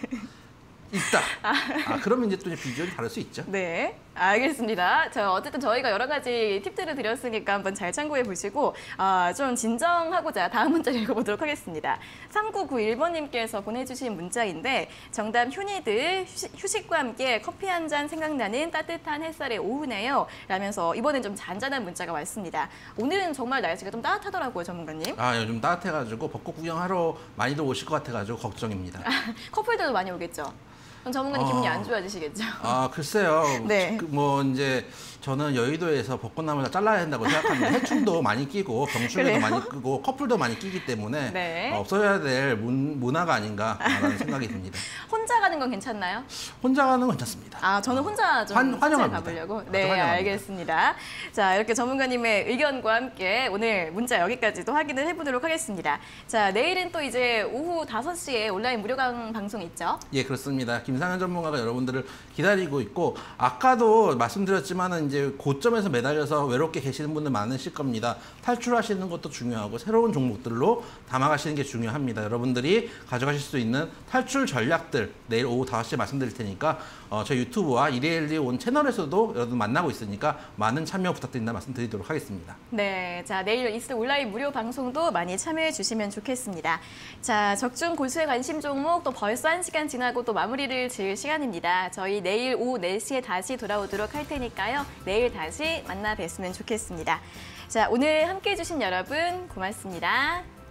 [SPEAKER 2] 있다. 아, 그러면 이제 또 비주얼이 다를 수 있죠.
[SPEAKER 1] 네, 알겠습니다. 자, 어쨌든 저희가 여러 가지 팁들을 드렸으니까 한번 잘 참고해 보시고 아, 좀 진정하고자 다음 문자를 읽어보도록 하겠습니다. 삼구구일 번님께서 보내주신 문자인데 정답 휴니드, 휴식과 함께 커피 한 잔 생각나는 따뜻한 햇살의 오후네요. 라면서 이번엔 좀 잔잔한 문자가 왔습니다. 오늘은 정말 날씨가 좀 따뜻하더라고요, 전문가님.
[SPEAKER 2] 아, 요즘 따뜻해가지고 벚꽃 구경하러 많이들 오실 것 같아가지고 걱정입니다.
[SPEAKER 1] 커플들도 많이 오겠죠? 그럼 전문가님 기분이
[SPEAKER 2] 어...
[SPEAKER 1] 안 좋아지시겠죠?
[SPEAKER 2] 아, 글쎄요.
[SPEAKER 1] 네.
[SPEAKER 2] 뭐 이제 저는 여의도에서 벚꽃나무를 다 잘라야 된다고 생각합니다. 해충도 많이 끼고 병충해도 많이 끼고 커플도 많이 끼기 때문에
[SPEAKER 1] 네.
[SPEAKER 2] 없어야 될 문, 문화가 아닌가라는 생각이 듭니다.
[SPEAKER 1] 혼자 가는 건 괜찮나요?
[SPEAKER 2] 혼자 가는 건 괜찮습니다.
[SPEAKER 1] 아, 저는 혼자 좀
[SPEAKER 2] 환, 환영합니다.
[SPEAKER 1] 가보려고.
[SPEAKER 2] 네,
[SPEAKER 1] 네,
[SPEAKER 2] 환영합니다.
[SPEAKER 1] 알겠습니다. 자, 이렇게 전문가님의 의견과 함께 오늘 문자 여기까지도 확인을 해보도록 하겠습니다. 자, 내일은 또 이제 오후 다섯 시에 온라인 무료 강의 방송 있죠?
[SPEAKER 2] 예, 그렇습니다. 김상현 전문가가 여러분들을 기다리고 있고 아까도 말씀드렸지만은 이제 고점에서 매달려서 외롭게 계시는 분들 많으실 겁니다. 탈출하시는 것도 중요하고 새로운 종목들로 담아가시는 게 중요합니다. 여러분들이 가져가실 수 있는 탈출 전략들 내일 오후 다섯 시에 말씀드릴 테니까 어, 저희 유튜브와 이데일리 온 채널에서도 여러분 만나고 있으니까 많은 참여 부탁드린다 말씀드리도록 하겠습니다.
[SPEAKER 1] 네, 자 내일 있을 온라인 무료 방송도 많이 참여해 주시면 좋겠습니다. 자 적중 고수의 관심 종목 또 벌써 한 시간 지나고 또 마무리를 지을 시간입니다. 저희 내일 오후 네 시에 다시 돌아오도록 할 테니까요. 내일 다시 만나 뵀으면 좋겠습니다. 자 오늘 함께해 주신 여러분 고맙습니다.